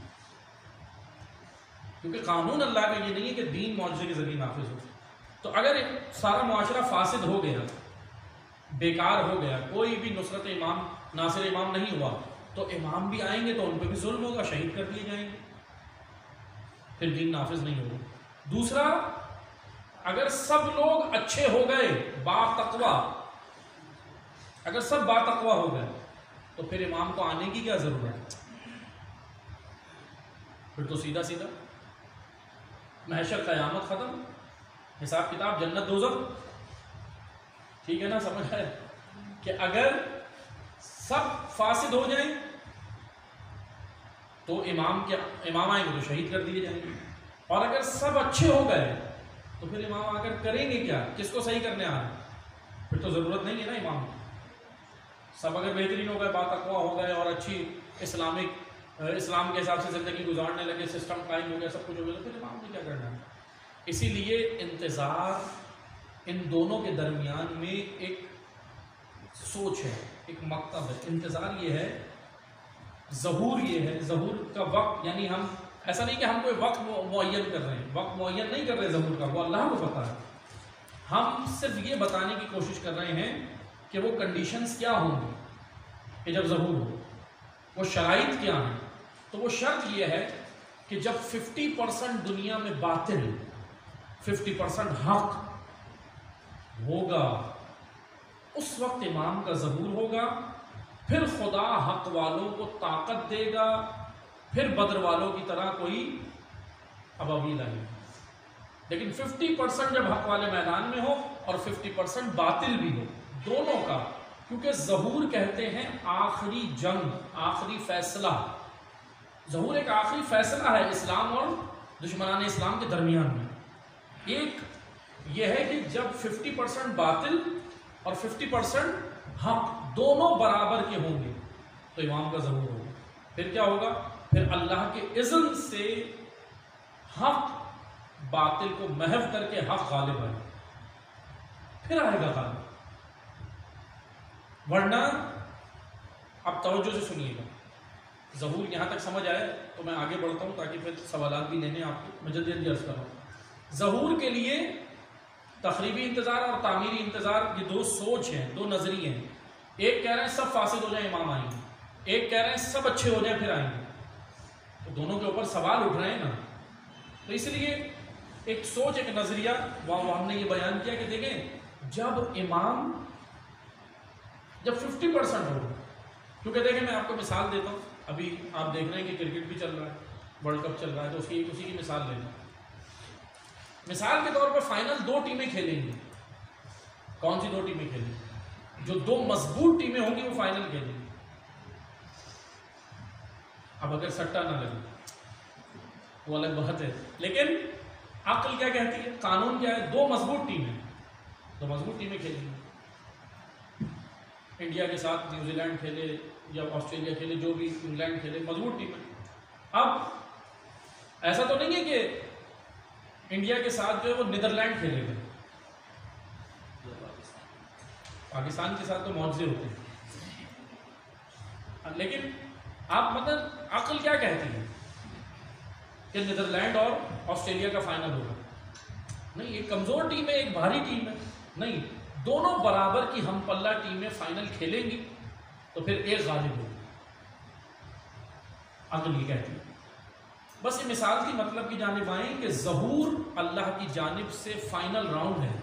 کیونکہ قانون اللہ کا یہ نہیں ہے کہ دین معجزے کے ذریعے نافذ ہو. تو اگر سارا معاشرہ فاسد ہو گیا، بیکار ہو گیا، کوئی بھی نصرت امام، ناصر امام نہیں ہوا، تو امام بھی آئیں گے تو ان پہ بھی ظلم ہوگا، شہید کر دیے جائیں گے، پھر دین نافذ نہیں ہوگا. دوسرا، اگر سب لوگ اچھے ہو گئے، با تقوی، اگر سب با تقوی ہو گئے تو پھر امام کو آنے کی کیا ضرورت؟ پھر تو سیدھا سیدھا محشر قیامت ختم، حساب کتاب جنت دوزخ. ٹھیک ہے نا، سمجھ آئے کہ اگر سب فاسد ہو جائیں تو امام آئیں گے تو شہید کر دیے جائیں گے، اور اگر سب اچھے ہو گئے تو پھر امام آ کر کریں گے کیا؟ کس کو صحیح کرنے آ رہے ہیں؟ پھر تو ضرورت نہیں ہے نا امام کی. سب اگر بہترین ہو گئے، با تقوی ہو گئے اور اچھی اسلام کے حساب سے زندگی گزارنے لگے، سسٹم قائم ہو گیا، سب کچھ ہو گیا، تو پھر امام نے کیا کرنا ہے؟ اسی لیے انتظار ان دونوں کے درمیان میں ایک سوچ ہے، ایک مکتب ہے. انتظار یہ ہے، ظہور یہ ہے. ظہور کا وقت یعنی ہم ایسا نہیں کہ ہم کوئی وقت معین کر رہے ہیں، وقت معین نہیں کر رہے ظہور کا، وہ اللہ کو پتہ ہے. ہم صرف یہ بتانے کی کوشش کر رہے ہیں کہ وہ کنڈیشنز کیا ہوں گی کہ جب ظہور ہو، وہ شرائط کیا ہیں. تو وہ شرط یہ ہے کہ جب 50% دنیا میں باطل، 50% حق ہوگا، اس وقت امام کا ظہور ہوگا. پھر خدا حق والوں کو طاقت دے گا، پھر بدر والوں کی طرح کوئی ابابیل آئے. لیکن 50% جب حق والے میدان میں ہو اور 50% باطل بھی ہو، دونوں کا. کیونکہ ظہور کہتے ہیں آخری جنگ، آخری فیصلہ. ظہور ایک آخری فیصلہ ہے اسلام اور دشمنان اسلام کے درمیان میں. ایک یہ ہے کہ جب 50% باطل اور 50% حق دونوں برابر کے ہوں گے تو امام کا ظہور ہوگا. پھر کیا ہوگا؟ پھر اللہ کے اذن سے حق باطل کو محو کر کے حق غالب آئے، پھر آئے گا غالب. ورنہ اب توجہ سے سنیے گا، ظہور یہاں تک سمجھ آئے تو میں آگے بڑھتا ہوں تاکہ پھر سوالات بھی لینے آپ کو. میں جلدی جلدی عرض کر رہا ہوں. ظہور کے لیے تخریبی انتظار اور تعمیری انتظار، یہ دو سوچ ہیں، دو نظریے ہیں. ایک کہہ رہے ہیں سب فاسد ہو جائیں امام آئیں گے، ایک کہہ رہے ہیں سب اچھے ہو جائیں پھر آئیں گے. تو دونوں کے اوپر سوال اٹھ رہے ہیں نا. تو اس لیے ایک سوچ، ایک نظریہ وہاں ہم نے یہ بیان کیا کہ دیکھیں جب امام جب 50% ہو، کیونکہ دیکھیں میں آپ کو مثال دیتا ہوں. ابھی آپ دیکھ رہے ہیں کہ کرکٹ بھی چل رہا ہے، ورلڈ کپ چل رہا ہے، تو اسی کی مثال لینا. مثال کے طور پہ فائنل 2 ٹیمیں کھیلیں گی. کون سی 2 ٹیمیں کھیلیں گی؟ جو 2 مضبوط ٹیمیں ہوں گی وہ فائنل کھیلیں گی. اب اگر سٹا نہ لگے وہ الگ بات ہے، لیکن عقل کیا کہتی ہے، قانون کیا ہے؟ 2 مضبوط ٹیمیں کھیلیں گی. انڈیا کے ساتھ نیوزی لینڈ کھیلے یا آسٹریلیا کھیلے، جو بھی، انگلینڈ کھیلے، مضبوط ٹیمیں. اب ایسا تو نہیں ہے کہ انڈیا کے ساتھ جو ہے وہ نیدرلینڈ کھیلے گئے. پاکستان کے ساتھ تو معجزے ہوتے ہیں. لیکن آپ مطلب عقل کیا کہتی ہے کہ نیدرلینڈ اور آسٹریلیا کا فائنل ہوگا؟ نہیں، ایک کمزور ٹیم ہے، ایک بھاری ٹیم ہے. نہیں، دونوں برابر کی ہم پلہ ٹیمیں فائنل کھیلیں گی تو پھر ایک غالب ہوگی. عقل یہ کہتی ہے. بس یہ مثال کی مطلب کی جانب آئیں کہ ظہور اللہ کی جانب سے فائنل راؤنڈ ہے.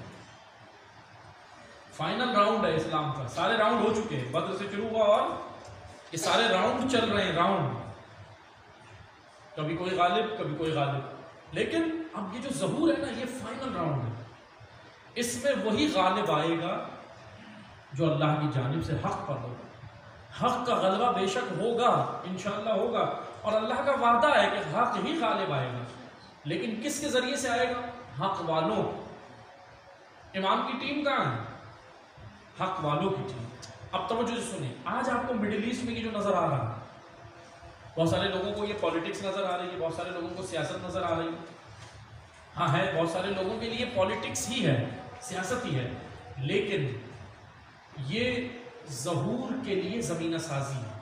فائنل راؤنڈ ہے اسلام کا. سارے راؤنڈ ہو چکے ہیں، بدر سے شروع ہوا اور یہ سارے راؤنڈ چل رہے ہیں. راؤنڈ کبھی کوئی غالب کبھی کوئی غالب. لیکن اب یہ جو ظہور ہے نا، یہ فائنل راؤنڈ ہے. اس میں وہی غالب آئے گا جو اللہ کی جانب سے حق پر ہوگا. حق کا غلبہ بے شک ہوگا، انشاءاللہ ہوگا، اور اللہ کا وعدہ ہے کہ حق ہی غالب آئے گا. لیکن کس کے ذریعے سے آئے گا؟ حق والوں. امام کی ٹیم کہاں ہے؟ حق والوں کی ٹیم. اب توجہ سے سنیں، آج آپ کو مڈل ایسٹ میں یہ جو نظر آ رہا ہے، بہت سارے لوگوں کو یہ پالیٹکس نظر آ رہی ہے، بہت سارے لوگوں کو سیاست نظر آ رہی ہے. ہاں ہے، بہت سارے لوگوں کے لیے پالیٹکس ہی ہے، سیاست ہی ہے. لیکن یہ ظہور کے لیے زمینہ سازی ہے.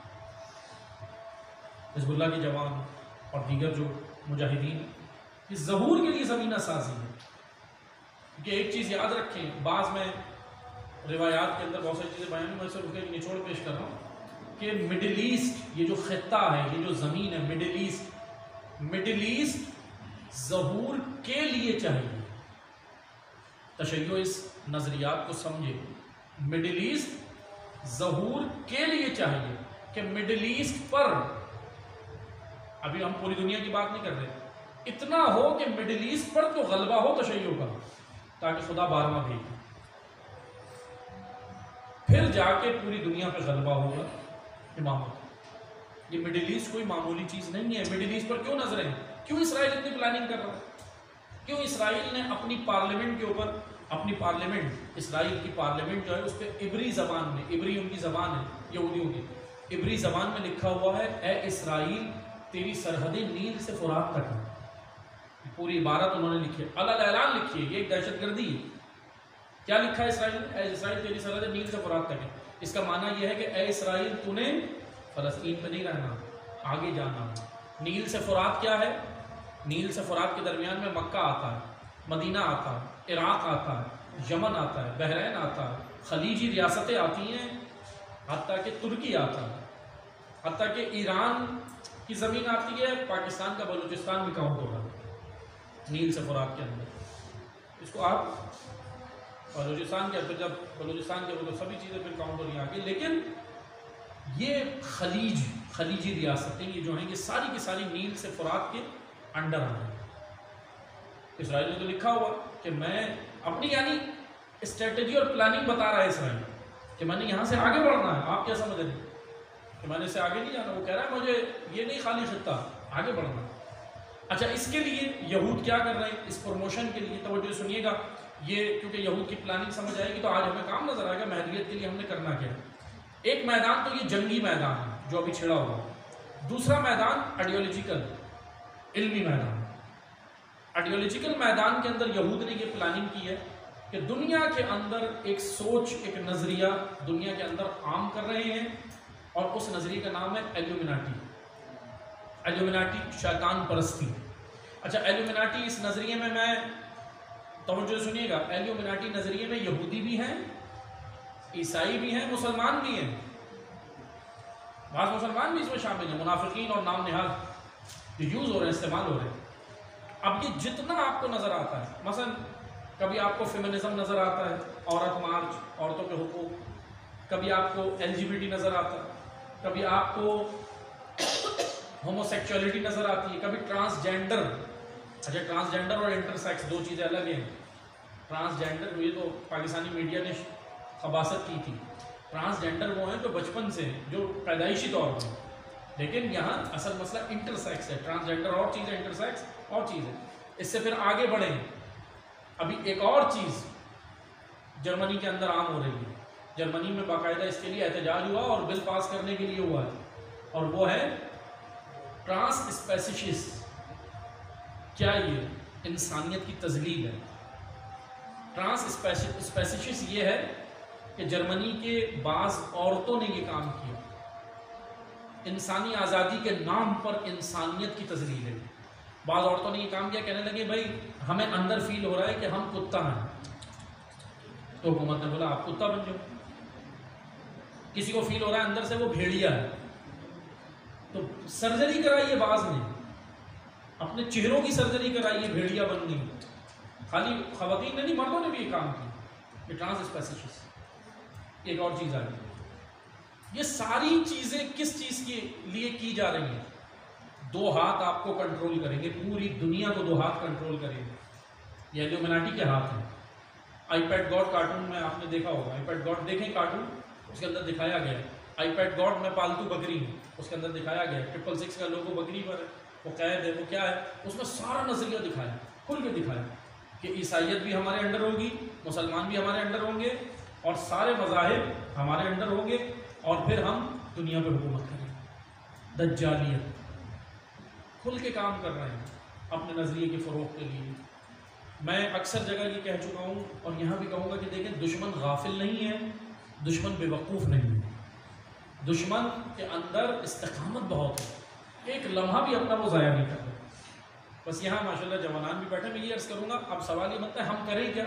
حزب اللہ کے جوان اور دیگر جو مجاہدین، یہ ظہور کے لیے زمینہ سازی ہے. کہ ایک چیز یاد رکھیں، بعض میں روایات کے اندر بہت ساری چیزیں بیان میں صرف ایک نچوڑ پیش کر رہا ہوں کہ مڈل ایسٹ، یہ جو خطہ ہے، یہ جو زمین ہے مڈل ایسٹ ظہور کے لیے چاہیے. تشیع اس نظریات کو سمجھے. مڈل ایسٹ ظہور کے لیے چاہیے کہ مڈل ایسٹ پر، ابھی ہم پوری دنیا کی بات نہیں کر رہے، اتنا ہو کہ مڈل ایسٹ پر تو غلبہ ہو تشیع کا، تاکہ خدا 12واں بھیجے. پھر جا کے پوری دنیا پہ غلبہ ہوگا امامت. یہ مڈل ایسٹ کوئی معمولی چیز نہیں ہے. مڈل ایسٹ پر کیوں نظریں؟ کیوں اسرائیل اتنی پلاننگ کر رہا ہے؟ کیوں اسرائیل نے اپنی پارلیمنٹ کے اوپر، اپنی پارلیمنٹ، اسرائیل کی پارلیمنٹ جو ہے اس پہ عبری زبان میں، عبری ان کی زبان ہے یہودیوں کی، عبری زبان میں لکھا ہوا ہے اے اسرائیل تیری سرحدیں نیل سے فرات تک ہیں. پوری عبارت انہوں نے لکھی ہے، اعلان لکھی ہے. یہ ایک دہشت گردی ہے. کیا لکھا ہے اسرائیل نے؟ اے اسرائیل تیری سرحدیں نیل سے فرات تک ہے. اس کا معنی یہ ہے کہ اے اسرائیل تو نے فلسطین پہ نہیں رہنا، آگے جانا. نیل سے فرات کیا ہے؟ نیل سے فرات کے درمیان میں مکہ آتا ہے، مدینہ آتا ہے، عراق آتا ہے، یمن آتا ہے، بحرین آتا ہے، خلیجی ریاستیں آتی ہیں، حتیٰ کہ ترکی آتا ہے، حتیٰ کہ ایران کی زمین آتی ہے. پاکستان کا بلوچستان بھی کاؤنٹ ہوگا نیل سے فرات کے اندر. اس کو آپ بلوچستان کے، پھر جب بلوچستان کے تو سبھی چیزیں پھر کاؤنٹ ہو رہی ہیں آگے. لیکن یہ خلیجی ریاستیں یہ جو ہیں، یہ ساری کی ساری نیل سے فرات کے انڈر آئیں. اسرائیل نے تو لکھا ہوا کہ میں اپنی یعنی اسٹریٹجی اور پلاننگ بتا رہا ہے اسرائیل کہ میں نے یہاں سے آگے بڑھنا ہے. آپ کیا سمجھ رہے ہیں کہ میں نے اس سے آگے نہیں جانا؟ وہ کہہ رہا ہے مجھے یہ نہیں خالی خطہ، آگے بڑھنا. اچھا، اس کے لیے یہود کیا کر رہے ہیں؟ اس پروموشن کے لیے توجہ سنیے گا. یہ کیونکہ یہود کی پلاننگ سمجھ آئے گی تو آج ہمیں کام نظر آئے گا مہدیت کے لیے ہم نے کرنا کیا. ایک میدان تو یہ جنگی میدان ہے جو ابھی چھڑا ہوا. دوسرا میدان آئیڈیالوجیکل، علمی میدان. آئیڈیالوجیکل میدان کے اندر یہود نے یہ پلاننگ کی ہے کہ دنیا کے اندر ایک سوچ، ایک نظریہ دنیا کے اندر عام کر رہے ہیں، اور اس نظریے کا نام ہے ایلومیناٹی. ایلومیناٹی شیطان پرستی. اچھا، ایلومیناٹی اس نظریے میں توجہ سنیے گا، ایلومیناٹی نظریے میں یہودی بھی ہیں، عیسائی بھی ہیں، مسلمان بھی ہیں. بعض مسلمان بھی اس میں شامل ہیں، منافقین اور نام نہاد جو یوز ہو رہے ہیں، استعمال ہو رہے ہیں. اب یہ جتنا آپ کو نظر آتا ہے، مثلا کبھی آپ کو فیمنزم نظر آتا ہے، عورت مارچ، عورتوں کے حقوق، کبھی آپ کو LGBT نظر آتا ہے، کبھی آپ کو ہومو سیکچولیٹی نظر آتی ہے، کبھی ٹرانسجینڈر. اچھا، ٹرانسجینڈر اور انٹرسیکس دو چیزیں الگ ہیں. ٹرانسجینڈر یہ تو پاکستانی میڈیا نے خباثت کی تھی. ٹرانسجینڈر وہ ہیں جو بچپن سے، جو پیدائشی طور پر، لیکن یہاں اصل مسئلہ انٹرسیکس ہے. ٹرانسجینڈر اور چیز ہے، انٹرسیکس اور چیز ہے. اس سے پھر آگے بڑھیں، ابھی ایک اور چیز جرمنی کے اندر عام ہو رہی ہے. جرمنی میں باقاعدہ اس کے لیے احتجاج ہوا اور بل پاس کرنے کے لیے ہوا ہے، اور وہ ہے ٹرانس اسپیسیشس. کیا انسانیت کی تذلیل ہے. ٹرانس اسپیسیشس یہ ہے کہ جرمنی کے بعض عورتوں نے یہ کام کیا. انسانی آزادی کے نام پر انسانیت کی تذلیل ہے. بعض عورتوں نے یہ کام کیا, کہنے لگے بھائی ہمیں اندر فیل ہو رہا ہے کہ ہم کتا ہیں, تو حکومت نے بولا آپ کتا بن جاؤ. کسی کو فیل ہو رہا ہے اندر سے وہ بھیڑیا ہے, تو سرجری کرائیے. بعض نے اپنے چہروں کی سرجری کرائیے, بھیڑیا بن گئی. خالی خواتین نے نہیں, مردوں نے بھی یہ کام کیا. یہ ٹرانس اسپیسیشس. ایک اور چیز آ گئی. یہ ساری چیزیں کس چیز کے لیے کی جا رہی ہیں؟ 2 ہاتھ آپ کو کنٹرول کریں گے, پوری دنیا کو 2 ہاتھ کنٹرول کریں گے. یہ ایلومیناٹی کے ہاتھ ہیں. آئی پیڈ گاڈ کارٹون میں آپ نے دیکھا ہوگا, آئی پیڈ گاڈ دیکھیں کارٹون, اس کے اندر دکھایا گیا ہے آئی پیڈ گاڈ میں پالتو بکری ہوں, اس کے اندر دکھایا گیا ہے 666 کا لوگو بکری پر ہے, وہ قید ہے, وہ کیا ہے, اس میں سارا نظریہ دکھایا, کھل کے دکھایا کہ عیسائیت بھی ہمارے انڈر ہوگی, مسلمان بھی ہمارے انڈر ہوں گے, اور سارے مذاہب ہمارے انڈر ہوں گے, اور پھر ہم دنیا پہ حکومت کریں گے. دجالیت. کھل کے کام کر رہے ہیں اپنے نظریے کے فروغ کے لیے. میں اکثر جگہ یہ کہہ چکا ہوں, اور یہاں بھی کہوں گا کہ دیکھیں, دشمن غافل نہیں ہے, دشمن بے وقوف نہیں ہے. دشمن کے اندر استقامت بہت ہے, ایک لمحہ بھی اپنا وہ ضائع نہیں کرتا. بس یہاں ماشاءاللہ جوانان بھی بیٹھے, میں یہ عرض کروں گا, اب سوال یہ بنتا ہے ہم کریں کیا.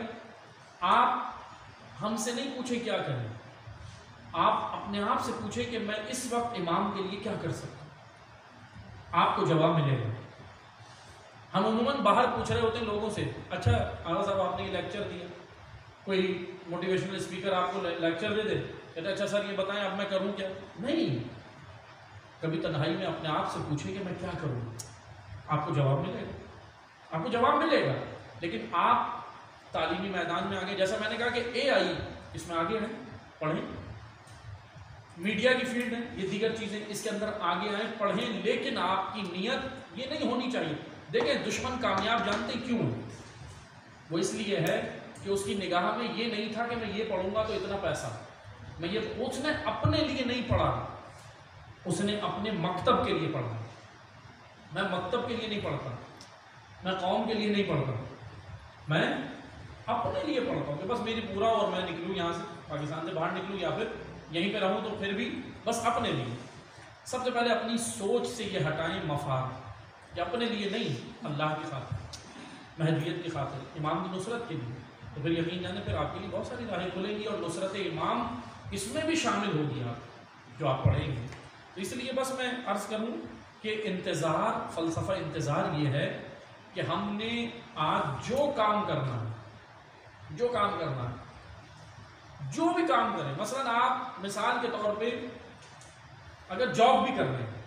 آپ ہم سے نہیں پوچھیں کیا کریں, آپ اپنے آپ سے پوچھیں کہ میں اس وقت امام کے لیے کیا کر سکتا ہوں. آپ کو جواب ملے گا. ہم عموماً باہر پوچھ رہے ہوتے ہیں لوگوں سے, اچھا آغا صاحب آپ نے یہ لیکچر دیا, کوئی موٹیویشنل اسپیکر آپ کو لیکچر دے دے, کہتے اچھا سر یہ بتائیں اب میں کروں کیا. نہیں, کبھی تنہائی میں اپنے آپ سے پوچھیں کہ میں کیا کروں, آپ کو جواب ملے گا. آپ کو جواب ملے گا. لیکن آپ تعلیمی میدان میں آگے, جیسا میں نے کہا کہ اے آئی اس میں آگے ہیں, پڑھیں. میڈیا کی فیلڈ ہے, یہ دیگر چیزیں اس کے اندر آگے آئیں, پڑھیں, لیکن آپ کی نیت یہ نہیں ہونی چاہیے. دیکھیں دشمن کامیاب جانتے کیوں ہے؟ وہ اس لیے ہے کہ اس کی نگاہ میں یہ نہیں تھا کہ میں یہ پڑھوں گا تو اتنا پیسہ. میں یہ اس نے اپنے لیے نہیں پڑھا, اس نے اپنے مکتب کے لیے پڑھا. میں مکتب کے لیے نہیں پڑھتا, میں قوم کے لیے نہیں پڑھتا, میں اپنے لیے پڑھتا ہوں کہ بس میری پورا, اور میں نکلوں یہاں سے, پاکستان سے باہر نکلوں یا پھر یہیں پہ رہوں تو پھر بھی بس اپنے لیے. سب سے پہلے اپنی سوچ سے یہ ہٹائیں مفاد, کہ اپنے لیے نہیں, اللہ کی خاطر, مہدویت کی خاطر, امام کی نصرت کے لیے. تو پھر یقین جانے پھر آپ کے لیے بہت ساری راہیں کھلیں گی, اور نصرت امام اس میں بھی شامل ہوگی آپ جو آپ پڑھیں گے. تو اس لیے بس میں عرض کروں کہ انتظار, فلسفہ انتظار یہ ہے کہ ہم نے آج جو کام کرنا ہے, جو کام کرنا ہے, جو بھی کام کریں, مثلا آپ مثال کے طور پہ اگر جاب بھی کر رہے ہیں,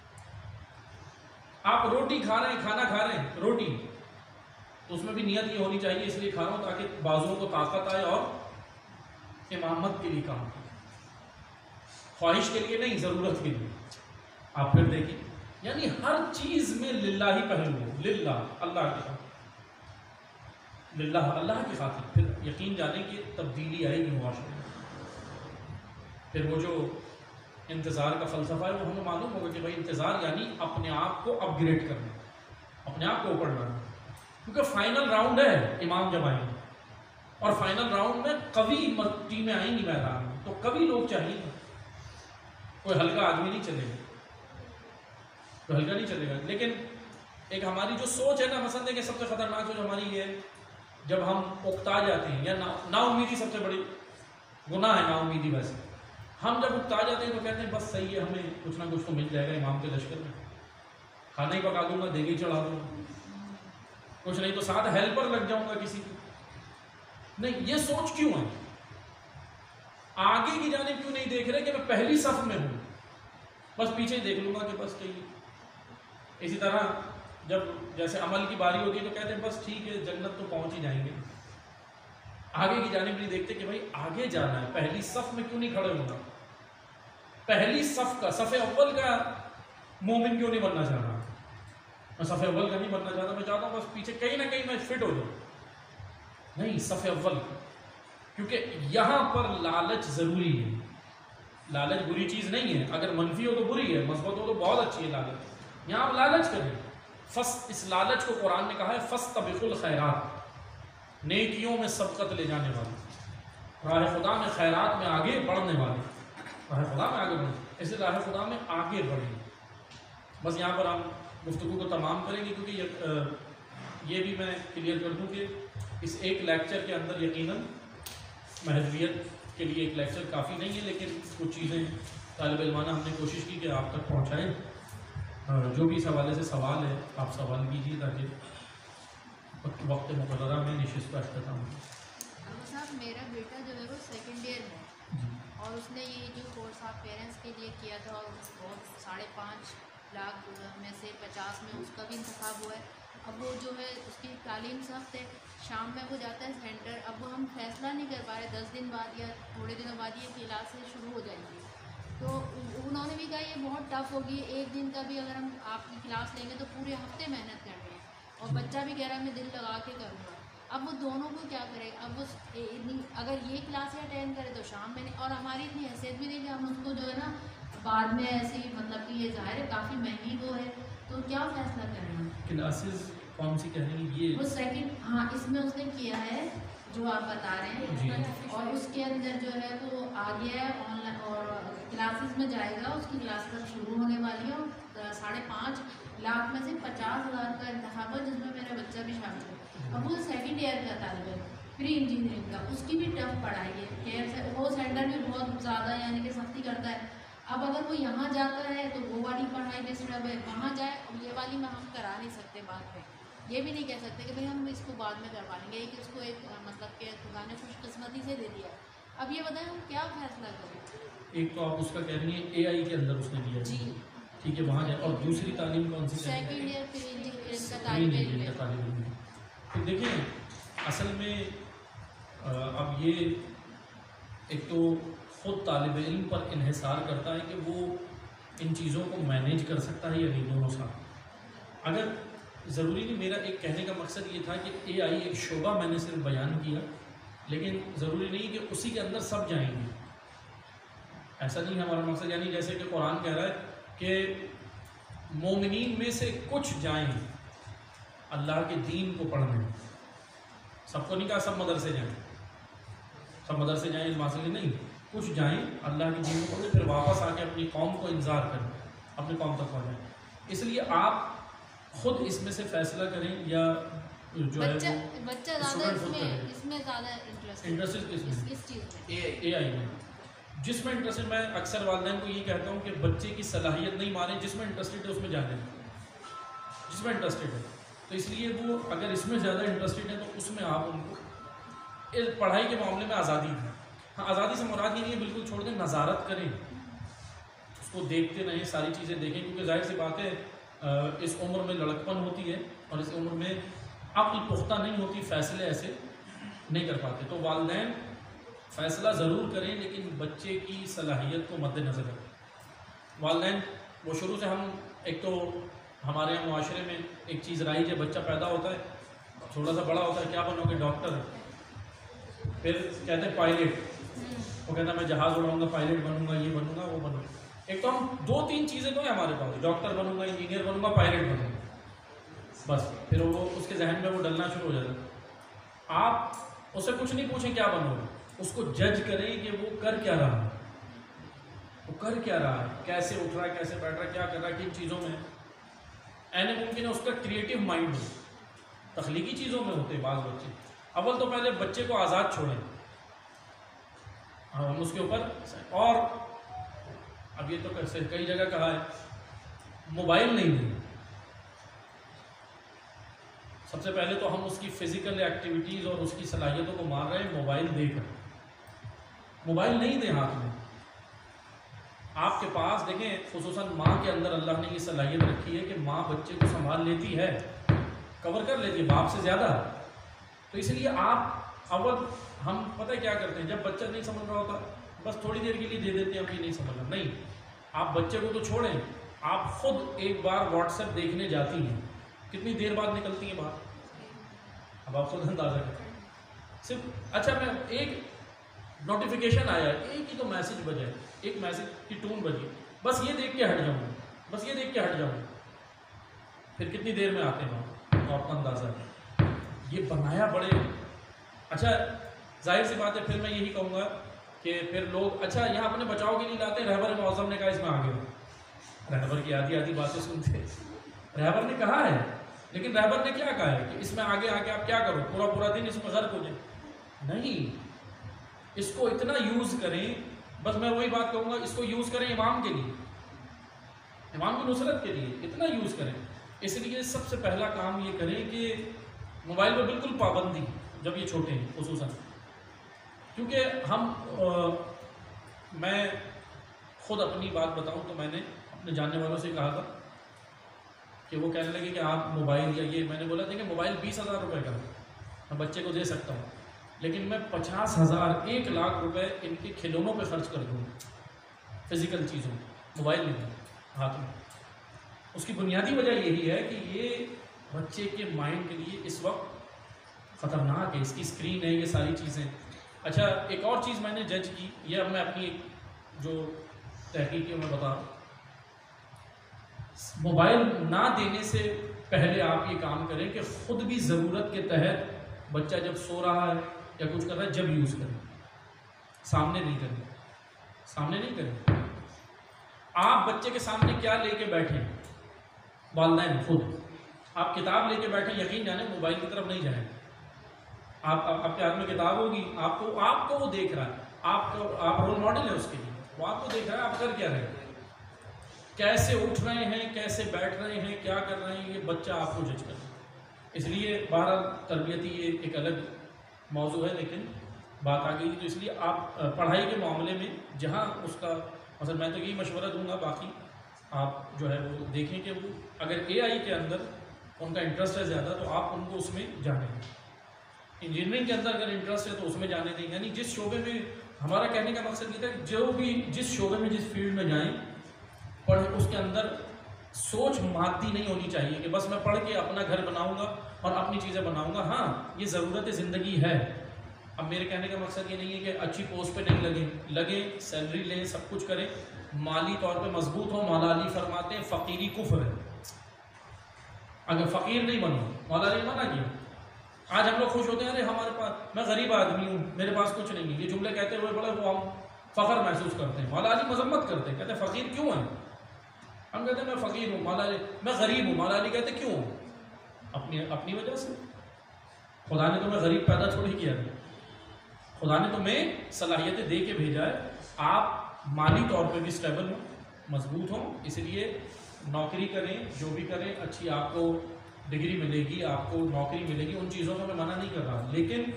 آپ روٹی کھا رہے ہیں, کھانا کھا رہے ہیں, روٹی, تو اس میں بھی نیت یہ ہونی چاہیے اس لیے کھا رہا ہوں تاکہ بازوؤں کو طاقت آئے اور امامت کے لیے کام کریں, خواہش کے لیے نہیں, ضرورت کے لیے. آپ پھر دیکھیں, یعنی ہر چیز میں للہ ہی پہلو ہو, للہ, اللہ کے خاطر, للہ, اللہ کی خاطر. پھر یقین جانے کی تبدیلی آئے گی معاشرے میں. پھر وہ جو انتظار کا فلسفہ ہے وہ ہمیں معلوم ہوگا کہ بھائی انتظار یعنی اپنے آپ کو اپ گریڈ کرنا, اپنے آپ کو اوپر لانا. کیونکہ فائنل راؤنڈ ہے, امام جب آئیں گے, اور فائنل راؤنڈ میں قوی ٹیمیں آئیں گی میدان میں, تو قوی لوگ چاہیے. کوئی ہلکا آدمی نہیں چلے گا, کوئی ہلکا نہیں چلے گا. لیکن ایک ہماری جو سوچ ہے نا, مثلا کہ سب سے خطرناک سوچ ہماری یہ ہے جب ہم اکتا جاتے ہیں, یا نا امیدی سب سے بڑی گناہ ہے, نا امیدی. ویسے ہم جب اکتا جاتے ہیں تو کہتے ہیں بس صحیح ہے, ہمیں کچھ نہ کچھ تو مل جائے گا امام کے لشکر میں, کھانا ہی پکا دوں گا, دیگی چڑھا دوں گا, کچھ نہیں تو ساتھ ہیلپر لگ جاؤں گا کسی کو. نہیں, یہ سوچ کیوں ہے؟ آگے کی جانب کیوں نہیں دیکھ رہے کہ میں پہلی صف میں ہوں, بس پیچھے دیکھ لوں گا کہ بس کہیں. اسی طرح جب جیسے عمل کی باری ہوتی ہے تو کہتے ہیں بس ٹھیک ہے جنت تو پہنچ ہی جائیں گے, آگے کی جانب نہیں دیکھتے کہ بھائی آگے جانا ہے, پہلی صف میں کیوں نہیں کھڑے ہونا, پہلی صف کا, صف اول کا مومن کیوں نہیں بننا چاہ رہا. میں صف اول کا نہیں بننا چاہتا, میں چاہتا ہوں بس پیچھے کہیں نہ کہیں میں فٹ ہو جاؤں. نہیں, صف اول, کیونکہ یہاں پر لالچ ضروری ہے. لالچ بری چیز نہیں ہے, اگر منفی ہو تو بری ہے, مثبت ہو تو بہت اچھی ہے لالچ. یہاں آپ لالچ کریں, اس لالچ کو قرآن نے کہا ہے فاستبقوا الخیرات، نیکیوں میں سبقت لے جانے والے، راہ خدا میں خیرات میں آگے بڑھنے والے، راہ خدا میں آگے بڑھنے، اسے راہ خدا میں آگے بڑھیں۔ بس یہاں پر ہم گفتگو کو تمام کریں گے، کیونکہ یہ بھی میں کلیئر کر دوں کہ اس ایک لیکچر کے اندر یقیناً مہذویت کے لیے ایک لیکچر کافی نہیں ہے، لیکن کچھ چیزیں طالب علمانہ ہم نے کوشش کی کہ آپ تک پہنچائیں۔ جو بھی اس حوالے سے سوال ہے آپ سوال کیجیے تاکہ وقت مقررہ میں نشست کا اختتام ہو۔ صاحب میرا بیٹا جو ہے وہ سیکنڈ ایئر ہے اور اس نے یہ جو کورس آپ پیرنٹس کے لیے کیا تھا اور بہت 5.5 لاکھ میں سے 50 میں اس کا بھی انتخاب ہوا ہے۔ اب وہ جو ہے اس کی تعلیم سخت ہے، شام میں وہ جاتا ہے سینٹر، اب وہ ہم فیصلہ نہیں کر پا رہے 10 دن بعد یا تھوڑے دنوں بعد یہ کلاسیں شروع ہو جائیں گی، تو انہوں نے بھی کہا یہ بہت ٹف ہوگی، ایک دن کا بھی اگر ہم آپ کی کلاس لیں گے تو پورے ہفتے محنت کر رہے ہیں اور بچہ بھی کہہ رہا ہے میں دل لگا کے کروں گا۔ اب وہ دونوں کو کیا کرے؟ اب وہ اگر یہ کلاسیں اٹینڈ کرے تو شام میں نہیں، اور ہماری اتنی حیثیت بھی نہیں کہ ہم اس کو جو ہے نا بعد میں ایسی مطلب کہ یہ ظاہر ہے کافی مہنگی وہ ہے، تو کیا فیصلہ کریں ہم؟ کلاسز کون سی کہہ رہی ہیں؟ یہ وہ سیکنڈ، ہاں اس میں اس نے کیا ہے جو آپ بتا رہے ہیں، اور اس کے اندر جو ہے وہ آ گیا ہے آن لائن اور کلاسز میں جائے گا، اس کی کلاس تک شروع ہونے والی ہے اور 5.5 لاکھ میں سے 50,000 کا انتخاب ہے جس میں میرا بچہ بھی شامل ہے۔ اب وہ سیکنڈ ایئر کا طالب ہے پری انجینئرنگ کا، اس کی بھی ٹف پڑھائی ہے، وہ سینٹر بھی بہت زیادہ یعنی کہ سختی کرتا ہے۔ اب اگر وہ یہاں جاتا ہے تو وہ والی پڑھائی ڈسٹرب ہے، وہاں جائے اب یہ والی میں ہم کرا نہیں سکتے، بعد میں یہ بھی نہیں کہہ سکتے کہ بھائی ہم اس کو بعد میں کروا لیں گے، کہ اس کو ایک مطلب کہ خدا نے خوش قسمتی سے دے دیا۔ اب یہ بتائیں ہم کیا فیصلہ کریں؟ ایک تو آپ اس کا کہہ رہی ہیں اے آئی کے اندر اس نے دیا جی ٹھیک ہے وہاں جائے، اور دوسری تعلیم کون سی؟ سیکنڈ ایئر پری انجینئرنگ کا طالب علم ہے۔ تو دیکھیں اصل میں اب یہ ایک تو خود طالب علم پر انحصار کرتا ہے کہ وہ ان چیزوں کو مینیج کر سکتا ہے یا نہیں دونوں ساتھ۔ اگر ضروری نہیں، میرا ایک کہنے کا مقصد یہ تھا کہ اے آئی ایک شعبہ میں نے صرف بیان کیا، لیکن ضروری نہیں کہ اسی کے اندر سب جائیں گے، ایسا نہیں ہمارا مقصد، یعنی جیسے کہ قرآن کہہ رہا ہے کہ مومنین میں سے کچھ جائیں اللہ کے دین کو پڑھنے، سب کو نہیں کہا سب مدرسے جائیں، سب مدرسے جائیں علم حاصل نہیں، کچھ جائیں اللہ کے دین کو پڑھنے، پھر واپس آ کے اپنی قوم کو انذار کریں، اپنی قوم تک پہنچائیں۔ اس لیے آپ خود اس میں سے فیصلہ کریں یا جو ہے بچہ زیادہ اس میں زیادہ انٹرسٹڈ اس چیز میں اے آئی میں جس میں انٹرسٹڈ، میں اکثر والدین کو یہ کہتا ہوں کہ بچے کی صلاحیت نہیں مانیں، جس میں انٹرسٹڈ ہے اس میں جانے، جس میں انٹرسٹڈ ہے، تو اس لیے وہ اگر اس میں زیادہ انٹرسٹڈ ہے تو اس میں آپ ان کو پڑھائی کے معاملے میں آزادی ہے، ہاں آزادی سے مراد یہ نہیں ہے بالکل چھوڑ دیں، نظارت کریں، اس کو دیکھتے رہیں، ساری چیزیں دیکھیں، کیونکہ ظاہر سی بات ہے اس عمر میں لڑکپن ہوتی ہے اور اس عمر میں عقل پختہ نہیں ہوتی، فیصلے ایسے نہیں کر پاتے، تو والدین فیصلہ ضرور کریں لیکن بچے کی صلاحیت کو مد نظر رکھیں۔ والدین وہ شروع سے ہم ایک تو ہمارے یہاں معاشرے میں ایک چیز رائج ہے، بچہ پیدا ہوتا ہے تھوڑا سا بڑا ہوتا ہے کیا بنو گے؟ ڈاکٹر، پھر کہتے ہیں پائلٹ، وہ کہتا ہے میں جہاز اڑاؤں گا، پائلٹ بنوں گا، یہ بنوں گا، وہ بنوں گا۔ ایک تو ہم 2-3 چیزیں تو ہیں ہمارے پاس، ڈاکٹر بنوں گا، انجینئر بنوں گا، پائلٹ بنوں گا، بس پھر وہ اس کے ذہن میں وہ ڈلنا شروع ہو جاتا ہے۔ آپ اس سے کچھ نہیں پوچھیں کیا بنو گے، اس کو جج کریں کہ وہ کر کیا رہا ہے، وہ کر کیا رہا ہے، کیسے اٹھ رہا ہے، کیسے بیٹھ رہا ہے، کیا کر رہا ہے، کن چیزوں میں این ممکن ہے اس کا کریٹیو مائنڈ ہو، تخلیقی چیزوں میں ہوتے بعض بچے۔ اول تو پہلے بچے کو آزاد چھوڑیں، ہم اس کے اوپر، اور اب یہ تو کئی جگہ کہا ہے موبائل نہیں دیں، سب سے پہلے تو ہم اس کی فزیکل ایکٹیویٹیز اور اس کی صلاحیتوں کو مار رہے ہیں موبائل دے کر، موبائل نہیں دیں ہاتھ میں۔ آپ کے پاس دیکھیں خصوصاً ماں کے اندر اللہ نے یہ صلاحیت رکھی ہے کہ ماں بچے کو سنبھال لیتی ہے، کور کر لیتی ہے باپ سے زیادہ، تو اس لیے آپ اول ہم پتہ کیا کرتے ہیں، جب بچہ نہیں سمجھ رہا ہوتا بس تھوڑی دیر کے لیے دے دیتے ہیں، اب یہ نہیں سمجھ رہا، نہیں، آپ بچے کو تو چھوڑیں، آپ خود ایک بار واٹس ایپ دیکھنے جاتی ہیں، کتنی دیر بعد نکلتی ہیں باہر، اب آپ خود اندازہ کریں، صرف اچھا میں ایک نوٹیفیکیشن آیا ہے، ایک ہی تو میسج بجا ہے، ایک میسج کی ٹون بجی، بس یہ دیکھ کے ہٹ جاؤں، بس یہ دیکھ کے ہٹ جاؤں، پھر کتنی دیر میں آتے ہیں تو آپ کا اندازہ ہے یہ بنایا بڑے اچھا. ظاہر سی بات ہے پھر میں یہی کہوں گا کہ پھر لوگ اچھا یہاں اپنے بچاؤ کے لیے لاتے ہیں. رہبر معظم نے کہا اس میں آگے ہو, رہبر کی آدھی باتیں سنتے, رہبر نے کہا ہے لیکن رہبر نے کیا کہا ہے کہ اس میں آگے آپ کیا کرو, پورا دن اس میں غرق ہو جائے. نہیں, اس کو اتنا یوز کریں, بس میں وہی بات کہوں گا اس کو یوز کریں امام کے لیے, امام کی نصرت کے لیے اتنا یوز کریں. اس لیے سب سے پہلا کام یہ کریں کہ موبائل پہ بالکل پابندی جب یہ چھوٹے ہیں خصوصاً, کیونکہ میں خود اپنی بات بتاؤں تو میں نے اپنے جاننے والوں سے کہا تھا کہ وہ کہنے لگے کہ آپ موبائل یا یہ, میں نے بولا تھا کہ موبائل 20,000 روپے کا میں بچے کو دے سکتا ہوں, لیکن میں 50,000 1 لاکھ روپے ان کے کھلونوں پہ خرچ کر دوں, فزیکل چیزوں, موبائل نہیں ہاتھ میں. اس کی بنیادی وجہ یہی ہے کہ یہ بچے کے مائنڈ کے لیے اس وقت خطرناک ہے, اس کی اسکرین ہے, یہ ساری چیزیں. اچھا ایک اور چیز میں نے جج کی, یہ اب میں اپنی جو تحقیق میں بتا رہا ہوں, موبائل نہ دینے سے پہلے آپ یہ کام کریں کہ خود بھی ضرورت کے تحت بچہ جب سو رہا ہے یا کچھ کر رہا ہے جب یوز کریں, سامنے نہیں کریں, سامنے نہیں کریں. آپ بچے کے سامنے کیا لے کے بیٹھیں, والدین خود آپ کتاب لے کے بیٹھیں, یقین جانیں موبائل کی طرف نہیں جائیں. آپ کے ہاتھ میں کتاب ہوگی, آپ کو وہ دیکھ رہا ہے, آپ رول ماڈل ہیں اس کے لیے, وہ آپ کو دیکھ رہا ہے آپ کر کیا رہے ہیں, کیسے اٹھ رہے ہیں, کیسے بیٹھ رہے ہیں, کیا کر رہے ہیں, یہ بچہ آپ کو جج کرے. اس لیے بہرحال تربیتی یہ ایک الگ موضوع ہے, لیکن بات آ گئی تو اس لیے آپ پڑھائی کے معاملے میں جہاں اس کا مثلا میں تو یہی مشورہ دوں گا, باقی آپ جو ہے وہ دیکھیں کہ وہ اگر AI کے اندر ان کا انٹرسٹ ہے زیادہ تو آپ ان کو اس میں جانے دیں. انجینئرنگ کے اندر اگر انٹرسٹ ہے تو اس میں جانے دیں, یعنی جس شعبے میں, ہمارا کہنے کا مقصد یہ تھا کہ جو بھی جس شعبے میں جس فیلڈ میں جائیں پڑھ, اس کے اندر سوچ مادی نہیں ہونی چاہیے کہ بس میں پڑھ کے اپنا گھر بناؤں گا اور اپنی چیزیں بناؤں گا. ہاں یہ ضرورت زندگی ہے. اب میرے کہنے کا مقصد یہ نہیں ہے کہ اچھی پوسٹ پہ نہیں لگیں, سیلری لیں, سب کچھ کریں, مالی طور پہ مضبوط ہوں. مولا علی فرماتے ہیں فقیری کفر ہے, اگر فقیر نہیں بنو, مولا علی منع کیا. آج ہم لوگ خوش ہوتے ہیں ارے ہمارے پاس, میں غریب آدمی ہوں, میرے پاس کچھ نہیں ہے, یہ جملے کہتے ہوئے بڑے وہ ہم فخر محسوس کرتے ہیں. مولا علی مذمت کرتے ہیں, کہتے ہیں فقیر کیوں ہیں, ہم کہتے ہیں میں فقیر ہوں, مولا علی میں غریب ہوں, مولا علی کہتے ہیں کیوں ہوں, اپنی وجہ سے. خدا نے تمہیں غریب پیدا تھوڑی کیا ہے, خدا نے تمہیں صلاحیتیں دے کے بھیجا ہے. آپ مالی طور پہ بھی اسٹیبل ہوں, مضبوط ہوں, اس لیے نوکری کریں, جو بھی کریں اچھی آپ کو ڈگری ملے گی, آپ کو نوکری ملے گی, ان چیزوں میں منع نہیں کر رہا, لیکن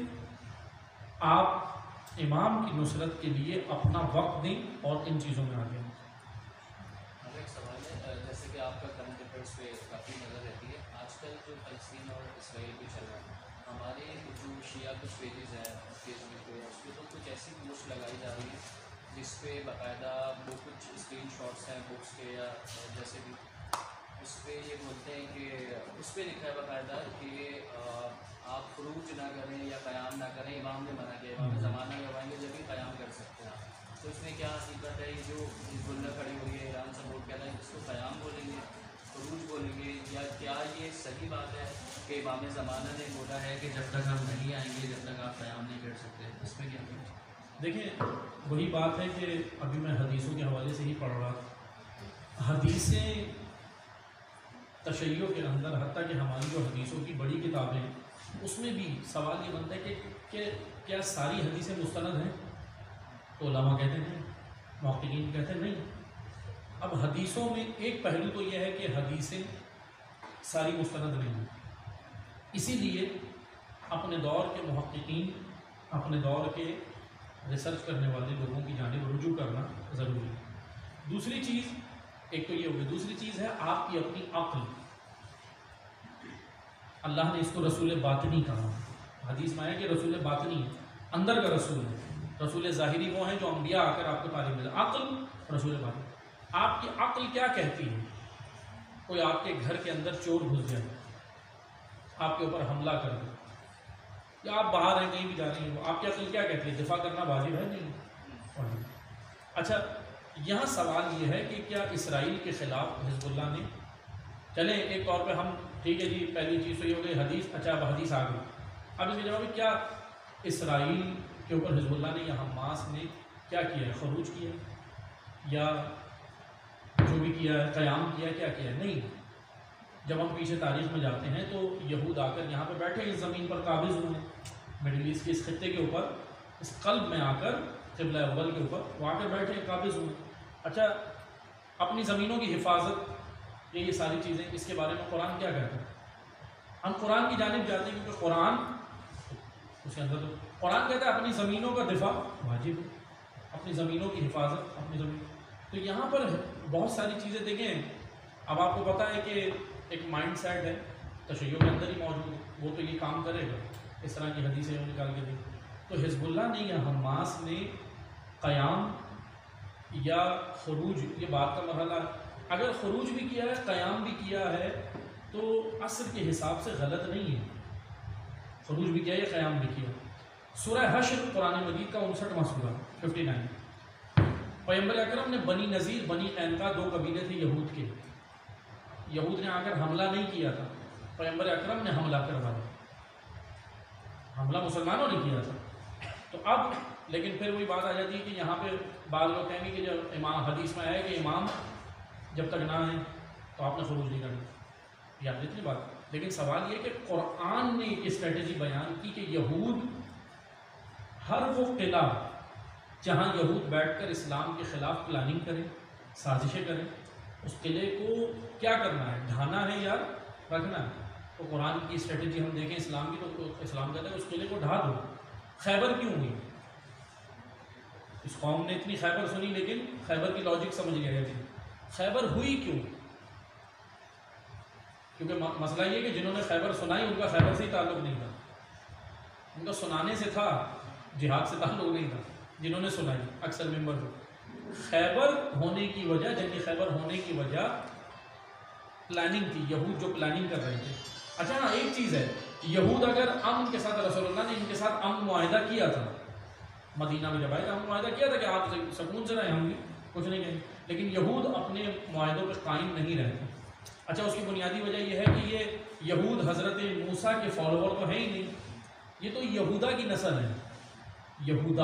آپ امام کی نصرت کے لیے اپنا وقت دیں اور ان چیزوں میں آگے. ایک سوال ہے, جیسے کہ آپ کا کرنٹ افیئرس پہ کافی نظر رہتی ہے, آج کل جو فلسطین اور اسرائیل بھی چل رہا ہے, ہمارے جو شیعہ کچھ پیجز ہیں فیس بک پہ, اس پہ تو کچھ ایسی پوسٹ لگائی جا رہی ہے جس پہ باقاعدہ وہ کچھ اسکرین شاٹس ہیں بکس کے یا جیسے بھی, اس پہ یہ بولتے ہیں کہ اس پہ لکھا ہے باقاعدہ کہ آپ خروج نہ کریں یا قیام نہ کریں, امام نے منع کیا, امام زمانہ گوائیں گے جب بھی قیام کر سکتے ہیں. تو اس میں کیا حقیقت ہے, یہ جو حزب اللہ کھڑی ہوئی ہے, ایران سپورٹ کر رہا ہے, اس کو قیام بولیں گے, خروج بولیں گے, یا کیا یہ صحیح بات ہے کہ امام زمانہ نے بولا ہے کہ جب تک ہم نہیں آئیں گے جب تک آپ قیام نہیں کر سکتے, اس میں کیا کہیں؟ دیکھیں وہی بات ہے کہ ابھی میں حدیثوں کے حوالے سے ہی پڑھ رہا تھا. حدیثیں تشیع کے اندر, حتیٰ کہ ہماری جو حدیثوں کی بڑی کتابیں ہیں اس میں بھی سوال یہ بنتا ہے کہ کیا ساری حدیثیں مستند ہیں؟ تو علماء کہتے ہیں, محققین کہتے ہیں نہیں. اب حدیثوں میں ایک پہلو تو یہ ہے کہ حدیثیں ساری مستند نہیں ہیں, اسی لیے اپنے دور کے محققین, اپنے دور کے ریسرچ کرنے والے لوگوں کی جانب رجوع کرنا ضروری ہے. دوسری چیز ایک تو یہ ہوگی, دوسری چیز ہے آپ کی اپنی عقل. اللہ نے اس کو رسول باطنی کہا, حدیث میں آیا کہ رسول باطنی اندر کا رسول ہے, رسول ظاہری وہ ہیں جو انبیاء آ کر آپ کو تعلیم دے. عقل رسول باطنی, آپ کی عقل کیا کہتی ہے؟ کوئی آپ کے گھر کے اندر چور گھس جائے, آپ کے اوپر حملہ کر دے, یا آپ باہر ہیں کہیں بھی جا رہے ہیں, آپ کی عقل کیا کہتی ہے؟ دفاع کرنا واجب ہے نہیں. اچھا یہاں سوال یہ ہے کہ کیا اسرائیل کے خلاف حزب اللہ نے چلیں ایک طور پہ ہم ٹھیک ہے جی، پہلی چیز تو یہ ہو گئی حدیث، اچھا اب حدیث آ گئی، اب اس کے جواب کیا اسرائیل کے اوپر حزب اللہ نے یا حماس نے کیا کیا ہے؟ خروج کیا یا جو بھی کیا ہے قیام کیا، کیا کیا ہے؟ نہیں. جب ہم پیچھے تاریخ میں جاتے ہیں تو یہود آ کر یہاں پہ بیٹھے، اس زمین پر قابض ہوئے ہیں، مڈل ایسٹ کے اس خطے کے اوپر، اس قلب میں آ کر، قبلہ اول کے اوپر وہ آ کر بیٹھے، قابض ہوئے. اچھا اپنی زمینوں کی حفاظت، یہ ساری چیزیں، اس کے بارے میں قرآن کیا کہتا ہے؟ ہم قرآن کی جانب جاتے ہیں کیونکہ قرآن اس کے اندر تو قرآن کہتا ہے اپنی زمینوں کا دفاع واجب ہے، اپنی زمینوں کی حفاظت، اپنی زمین. تو یہاں پر بہت ساری چیزیں دیکھیں. اب آپ کو پتہ ہے کہ ایک مائنڈ سیٹ ہے تشیع کے اندر ہی موجود ہے، وہ تو یہ کام کرے گا، اس طرح کی حدیثیں وہ نکال کے دیں. تو حزب اللہ نے یا حماس نے قیام یا خروج، یہ بات کا مرحلہ، اگر خروج بھی کیا ہے، قیام بھی کیا ہے تو عصر کے حساب سے غلط نہیں ہے. خروج بھی کیا یا قیام بھی کیا. سورہ حشر قرآن مجید کا 59واں سورہ 59. پیغمبر اکرم نے بنی نذیر، بنی قینقاع، دو قبیلے تھے یہود کے، یہود نے آ کر حملہ نہیں کیا تھا، پیغمبر اکرم نے حملہ کروایا، حملہ مسلمانوں نے کیا تھا. تو اب لیکن پھر وہی بات آ جاتی ہے کہ یہاں پہ بعض لوگ کہیں گے کہ جب امام حدیث میں آئے کہ امام جب تک نہ آئے تو آپ نے خروج نہیں کرنا، یاد اتنی بات. لیکن سوال یہ کہ قرآن نے یہ اسٹریٹجی بیان کی کہ یہود ہر وہ قلعہ جہاں یہود بیٹھ کر اسلام کے خلاف پلاننگ کریں، سازشیں کریں، اس قلعے کو کیا کرنا ہے؟ ڈھانا ہے یا رکھنا ہے؟ تو قرآن کی اسٹریٹجی ہم دیکھیں اسلام کی، تو اسلام کہتا ہے اس قلعے کو ڈھا دو. خیبر کیوں ہوئی؟ اس قوم نے اتنی خیبر سنی لیکن خیبر کی لاجک سمجھ گیا تھی. خیبر ہوئی کیوں؟ کیونکہ مسئلہ یہ کہ جنہوں نے خیبر سنائی ان کا خیبر سے ہی تعلق نہیں تھا، ان کا سنانے سے تھا، جہاد سے تعلق نہیں تھا. جنہوں نے سنائی اکثر ممبر کو، خیبر ہونے کی وجہ، جنگ خیبر ہونے کی وجہ پلاننگ تھی، یہود جو پلاننگ کر رہے تھے. اچھا ہاں ایک چیز ہے، یہود اگر امن کے ساتھ، رسول اللہ نے ان کے ساتھ امن معاہدہ کیا تھا، مدینہ میں جب آئے امن معاہدہ کیا تھا کہ آپ سکون سے رہیں، ہم بھی کچھ نہیں کہیں، لیکن یہود اپنے معاہدوں پہ قائم نہیں رہتے. اچھا اس کی بنیادی وجہ یہ ہے کہ یہ یہود حضرت موسیٰ کے فالوور تو ہیں ہی نہیں، یہ تو یہودا کی نسل ہے. یہودا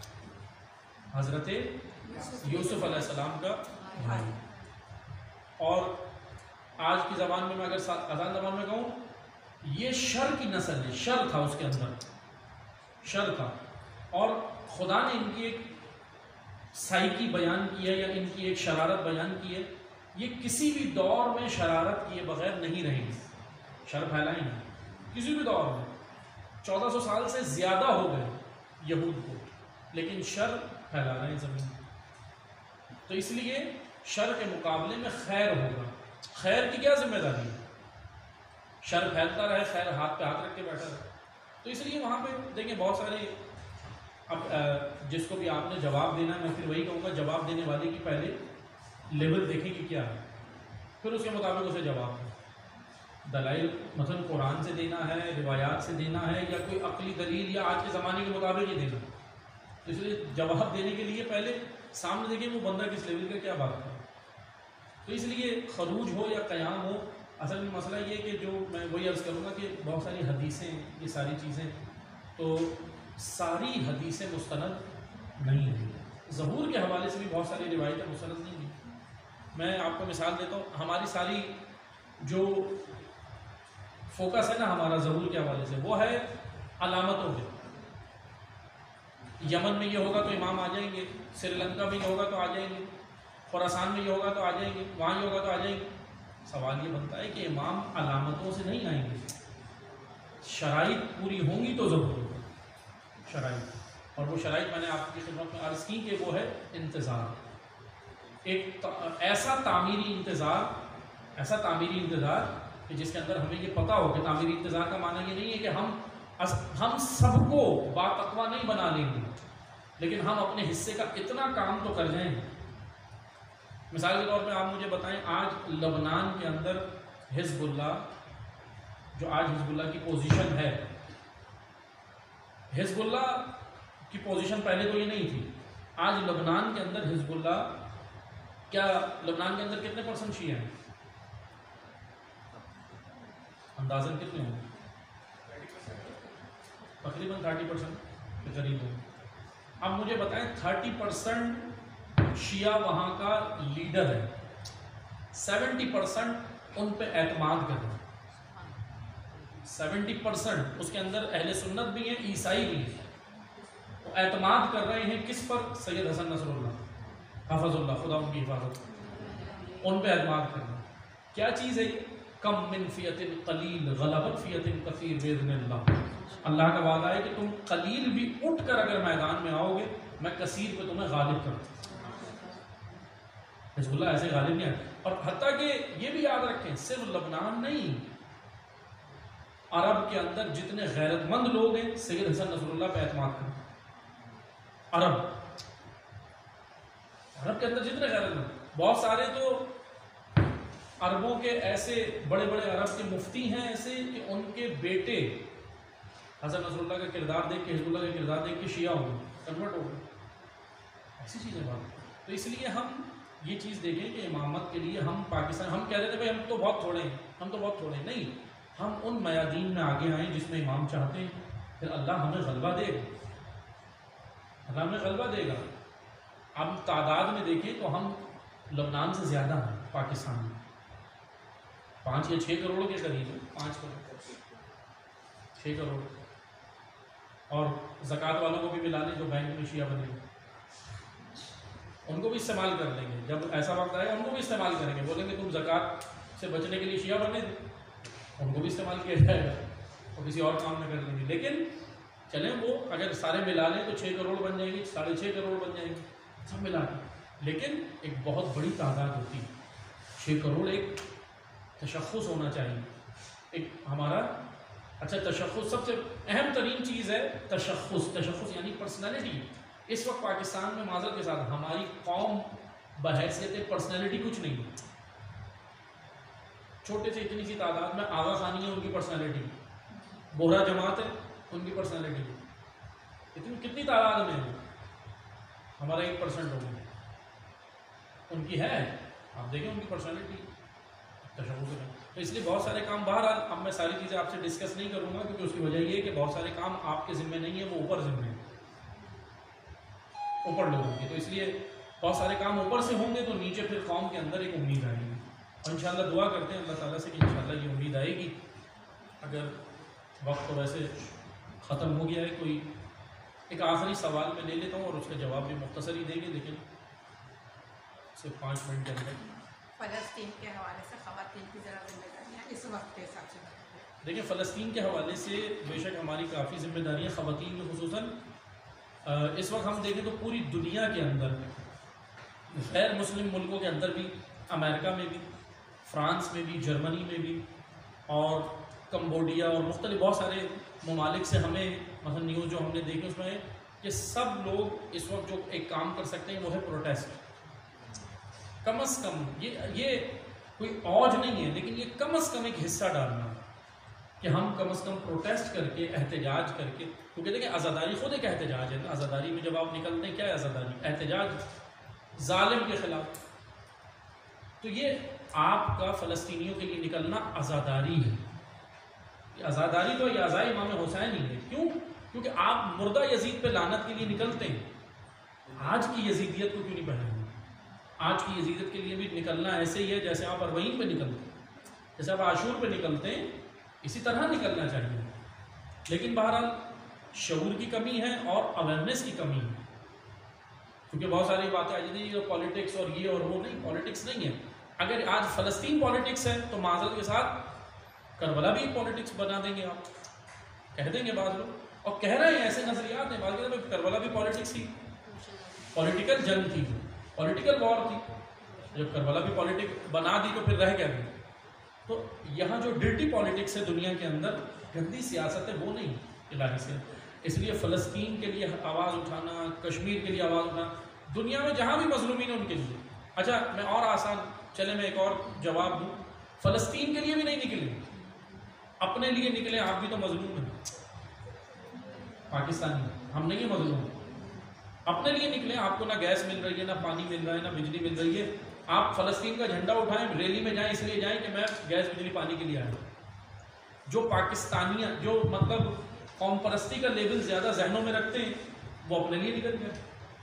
حضرت یوسف علیہ السلام کا بھائی. اور آج کی زبان میں اگر آسان زبان میں کہوں، یہ شر کی نسل ہے، شر تھا اس کے اندر، شر تھا. اور خدا نے ان کی ایک سائیکی بیان کی ہے یا ان کی ایک شرارت بیان کی ہے. یہ کسی بھی دور میں شرارت کیے بغیر نہیں رہیں گے، شر پھیلائیں گے کسی بھی دور میں. 1400 سال سے زیادہ ہو گئے یہود کو، لیکن شر پھیلا رہے ہیں زمین. تو اس لیے شر کے مقابلے میں خیر ہوگا. خیر کی کیا ذمہ داری ہے؟ شر پھیلتا رہے، خیر ہاتھ پہ ہاتھ رکھ کے بیٹھا رہے. تو اس لیے وہاں پہ دیکھیں بہت سارے، اب جس کو بھی آپ نے جواب دینا ہے، میں پھر وہی کہوں گا جواب دینے والے کی پہلے لیول دیکھیں کہ کیا ہے، پھر اس کے مطابق اسے جواب دیں. دلائل مثلا قرآن سے دینا ہے، روایات سے دینا ہے، یا کوئی عقلی دلیل یا آج کے زمانے کے مطابق ہی دینا. تو اس لیے جواب دینے کے لیے پہلے سامنے دیکھیں وہ بندہ کس لیول کا کیا بات کرے. تو اس لیے خروج ہو یا قیام ہو، اصل میں مسئلہ یہ کہ جو میں وہی عرض کروں گا کہ بہت ساری حدیثیں، یہ ساری چیزیں، تو ساری حدیثیں مستند نہیں ہیں. ظہور کے حوالے سے بھی بہت ساری روایتیں مستند نہیں ہیں. میں آپ کو مثال دیتا ہوں، ہماری ساری جو فوکس ہے نا ہمارا ظہور کے حوالے سے، وہ ہے علامتوں پہ. یمن میں یہ ہوگا تو امام آ جائیں گے، سری لنکا میں یہ ہوگا تو آ جائیں گے، خراسان میں یہ ہوگا تو آ جائیں گے، وہاں یہ ہوگا تو آ جائیں گے. سوال یہ بنتا ہے کہ امام علامتوں سے نہیں آئیں گے، شرائط پوری ہوں گی تو ظہور ہوگا. شرائط، اور وہ شرائط میں نے آپ کی خدمت میں عرض کی کہ وہ ہے انتظار. ایک ایسا تعمیری انتظار کہ جس کے اندر ہمیں یہ پتہ ہو کہ تعمیری انتظار کا معنی یہ نہیں ہے کہ ہم سب کو باتقوا نہیں بنا لیں گے، لیکن ہم اپنے حصے کا اتنا کام تو کر جائیں گے. مثال کے طور پہ آپ مجھے بتائیں، آج لبنان کے اندر حزب اللہ، جو آج حزب اللہ کی پوزیشن ہے، حزب اللہ کی پوزیشن پہلے تو یہ نہیں تھی. آج لبنان کے اندر حزب اللہ، کیا لبنان کے اندر کتنے % شیعہ ہیں؟ اندازاً کتنے ہوں گے؟ تقریباً 30% کے قریب ہوں. اب مجھے بتائیں 30% شیعہ وہاں کا لیڈر ہے, 70% ان پہ اعتماد کر رہے ہیں. 70% اس کے اندر اہل سنت بھی ہیں, عیسائی بھی ہیں. وہ اعتماد کر رہے ہیں کس پر؟ سید حسن نصر اللہ حافظ اللہ, خدا ان کی حفاظت, ان پہ اعتماد کرنا. کیا چیز ہے یہ؟ کم من فیۃ قلیل غلبت فیۃ کثیر باذن اللہ. اللہ کا وعدہ ہے کہ تم قلیل بھی اٹھ کر اگر میدان میں آؤ گے میں کثیر پہ تمہیں غالب کروں. حزب اللہ ایسے غالب نہیں ہے. اور حتیٰ کہ یہ بھی یاد رکھیں صرف لبنان نہیں, عرب کے اندر جتنے غیرت مند لوگ ہیں سید حسن نصر اللہ پہ اعتماد کریں. عرب کے اندر جتنے غیرت مند, بہت سارے تو عربوں کے ایسے بڑے بڑے عرب کے مفتی ہیں ایسے کہ ان کے بیٹے حسن نصر اللہ کا کردار دیکھ کے, حزب اللہ کا کردار دیکھ کے شیعہ ہو گئے, کنورٹ ہو گئے. ایسی چیزیں بات. تو اس لیے ہم یہ چیز دیکھیں کہ امامت کے لیے ہم پاکستان, ہم کہہ رہے تھے بھائی ہم تو بہت تھوڑے ہیں, ہم تو بہت تھوڑے ہیں. نہیں, ہم ان میادین میں آگے آئیں جس میں امام چاہتے ہیں, پھر اللہ ہمیں غلبہ دے گا, اللہ ہمیں غلبہ دے گا. اب تعداد میں دیکھیں تو ہم لبنان سے زیادہ ہیں پاکستان میں, 5 یا 6 کروڑ کے قریب ہیں, 5 کروڑ 6 کروڑ. اور زکوٰۃ والوں کو بھی ملا لیں جو بینک میں شیعہ بنے گے, ان کو بھی استعمال کر لیں گے. جب ایسا وقت آئے گا ان کو بھی استعمال کریں گے, بولیں گے تم زکوٰۃ سے بچنے کے لیے شیعہ بنے تھے, ان کو بھی استعمال کیا جائے گا اور کسی اور کام میں کر لیں گے. لیکن چلیں وہ اگر سارے ملا لیں تو 6 کروڑ بن جائیں گے, 6.5 کروڑ بن جائیں گے سب ملا کے. لیکن ایک بہت بڑی تعداد ہوتی ہے, 6 کروڑ ایک تشخص ہونا چاہیے ایک ہمارا. اچھا تشخص سب سے اہم ترین چیز ہے تشخص یعنی پرسنالٹی. اس وقت پاکستان میں معذرت کے ساتھ ہماری قوم بحیثیت پرسنالٹی کچھ نہیں ہے. چھوٹے سے اتنی سی تعداد میں آغا خانی ہے, ان کی پرسنالٹی, بورا جماعت ہے ان کی پرسنالٹی, اتنی کتنی تعداد میں ہے, ہمارا 1% ہو گیا, ان کی ہے. آپ دیکھیں ان کی پرسنالٹی تشخص ہے. تو اس لیے بہت سارے کام بہرحال اب میں ساری چیزیں آپ سے ڈسکس نہیں کروں گا کیونکہ اس کی وجہ یہ ہے کہ بہت سارے کام آپ کے ذمہ نہیں ہیں, وہ اوپر ذمہ ہیں, اوپر لوگوں کی. تو اس لیے بہت سارے کام اوپر سے ہوں گے تو نیچے پھر قوم کے اندر ایک امید آئے گی. اور انشاءاللہ دعا کرتے ہیں اللہ تعالیٰ سے کہ انشاءاللہ یہ امید آئے گی. اگر وقت تو ویسے ختم ہو گیا ہے, کوئی ایک آخری سوال میں لے لیتا ہوں اور اس کا جواب بھی مختصر ہی دیں گے, لیکن صرف 5 منٹ کے اندر. فلسطین کے حوالے سے خواتین کی ذرا ذمہ داریاں اس وقت کے حساب سے. دیکھیں فلسطین کے حوالے سے بے شک ہماری کافی ذمہ داریاں خواتین میں خصوصاً اس وقت ہم دیکھیں تو پوری دنیا کے اندر غیر مسلم ملکوں کے اندر بھی, امریکہ میں بھی, فرانس میں بھی, جرمنی میں بھی اور کمبوڈیا اور مختلف بہت سارے ممالک سے ہمیں مثلا نیوز جو ہم نے دیکھی اس میں ہے کہ سب لوگ اس وقت جو ایک کام کر سکتے ہیں وہ ہے پروٹیسٹ. کم از کم یہ کوئی اوج نہیں ہے لیکن یہ کم از کم ایک حصہ ڈالنا کہ ہم کم از کم پروٹیسٹ کر کے احتجاج کر کے, کیونکہ دیکھیں عزاداری خود ایک احتجاج ہے نا. عزاداری میں جب آپ نکلتے ہیں کیا ہے عزاداری؟ احتجاج ظالم کے خلاف. تو یہ آپ کا فلسطینیوں کے لیے نکلنا عزاداری ہے. یہ عزاداری تو یہ عزائے امام حسین ہی ہے. کیوں؟ کیونکہ آپ مردہ یزید پہ لعنت کے لیے نکلتے ہیں. آج کی یزیدیت کو کیوں نہیں پہنے؟ آج کی یزیدیت کے لیے بھی نکلنا ایسے ہی ہے جیسے آپ اربعین پہ نکلتے ہیں, جیسے آپ عاشور پہ نکلتے ہیں, اسی طرح نکلنا چاہیے. لیکن بہرحال شعور کی کمی ہے اور اویئرنیس کی کمی ہے, کیونکہ بہت ساری باتیں آ جاتی ہیں پالیٹکس اور یہ اور وہ. نہیں, پالیٹکس نہیں ہے. اگر آج فلسطین پالیٹکس ہے تو معذرت کے ساتھ کربلا بھی پالیٹکس بنا دیں گے, آپ کہہ دیں گے بعض لوگ, اور کہہ رہے ہیں ایسے نظریات ہیں بعض لوگ کربلا بھی پالیٹکس تھی, پولیٹیکل جنگ تھی, پولیٹیکل وار تھی. جب کربلا بھی پالیٹک بنا دی تو پھر رہ گیا بھی. تو یہاں جو ڈرٹی پالیٹکس ہے دنیا کے اندر, گندی سیاست ہے, وہ نہیں الہی سے. اس لیے فلسطین کے لیے آواز اٹھانا, کشمیر کے لیے آواز اٹھانا, دنیا میں جہاں بھی مظلومین ہیں ان کے لیے. اچھا میں اور آسان چلے میں ایک اور جواب دوں, فلسطین کے لیے بھی نہیں نکلے, اپنے لیے نکلے. آپ بھی تو مظلوم ہیں, پاکستانی ہم نہیں ہیں مظلوم. اپنے لیے نکلیں. آپ کو نہ گیس مل رہی ہے, نہ پانی مل رہا ہے, نہ بجلی مل رہی ہے. آپ فلسطین کا جھنڈا اٹھائیں, ریلی میں جائیں, اس لیے جائیں کہ میں گیس بجلی پانی کے لیے آیا. جو پاکستانیاں جو مطلب قوم پرستی کا لیول زیادہ ذہنوں میں رکھتے ہیں وہ اپنے لیے نکل گئے.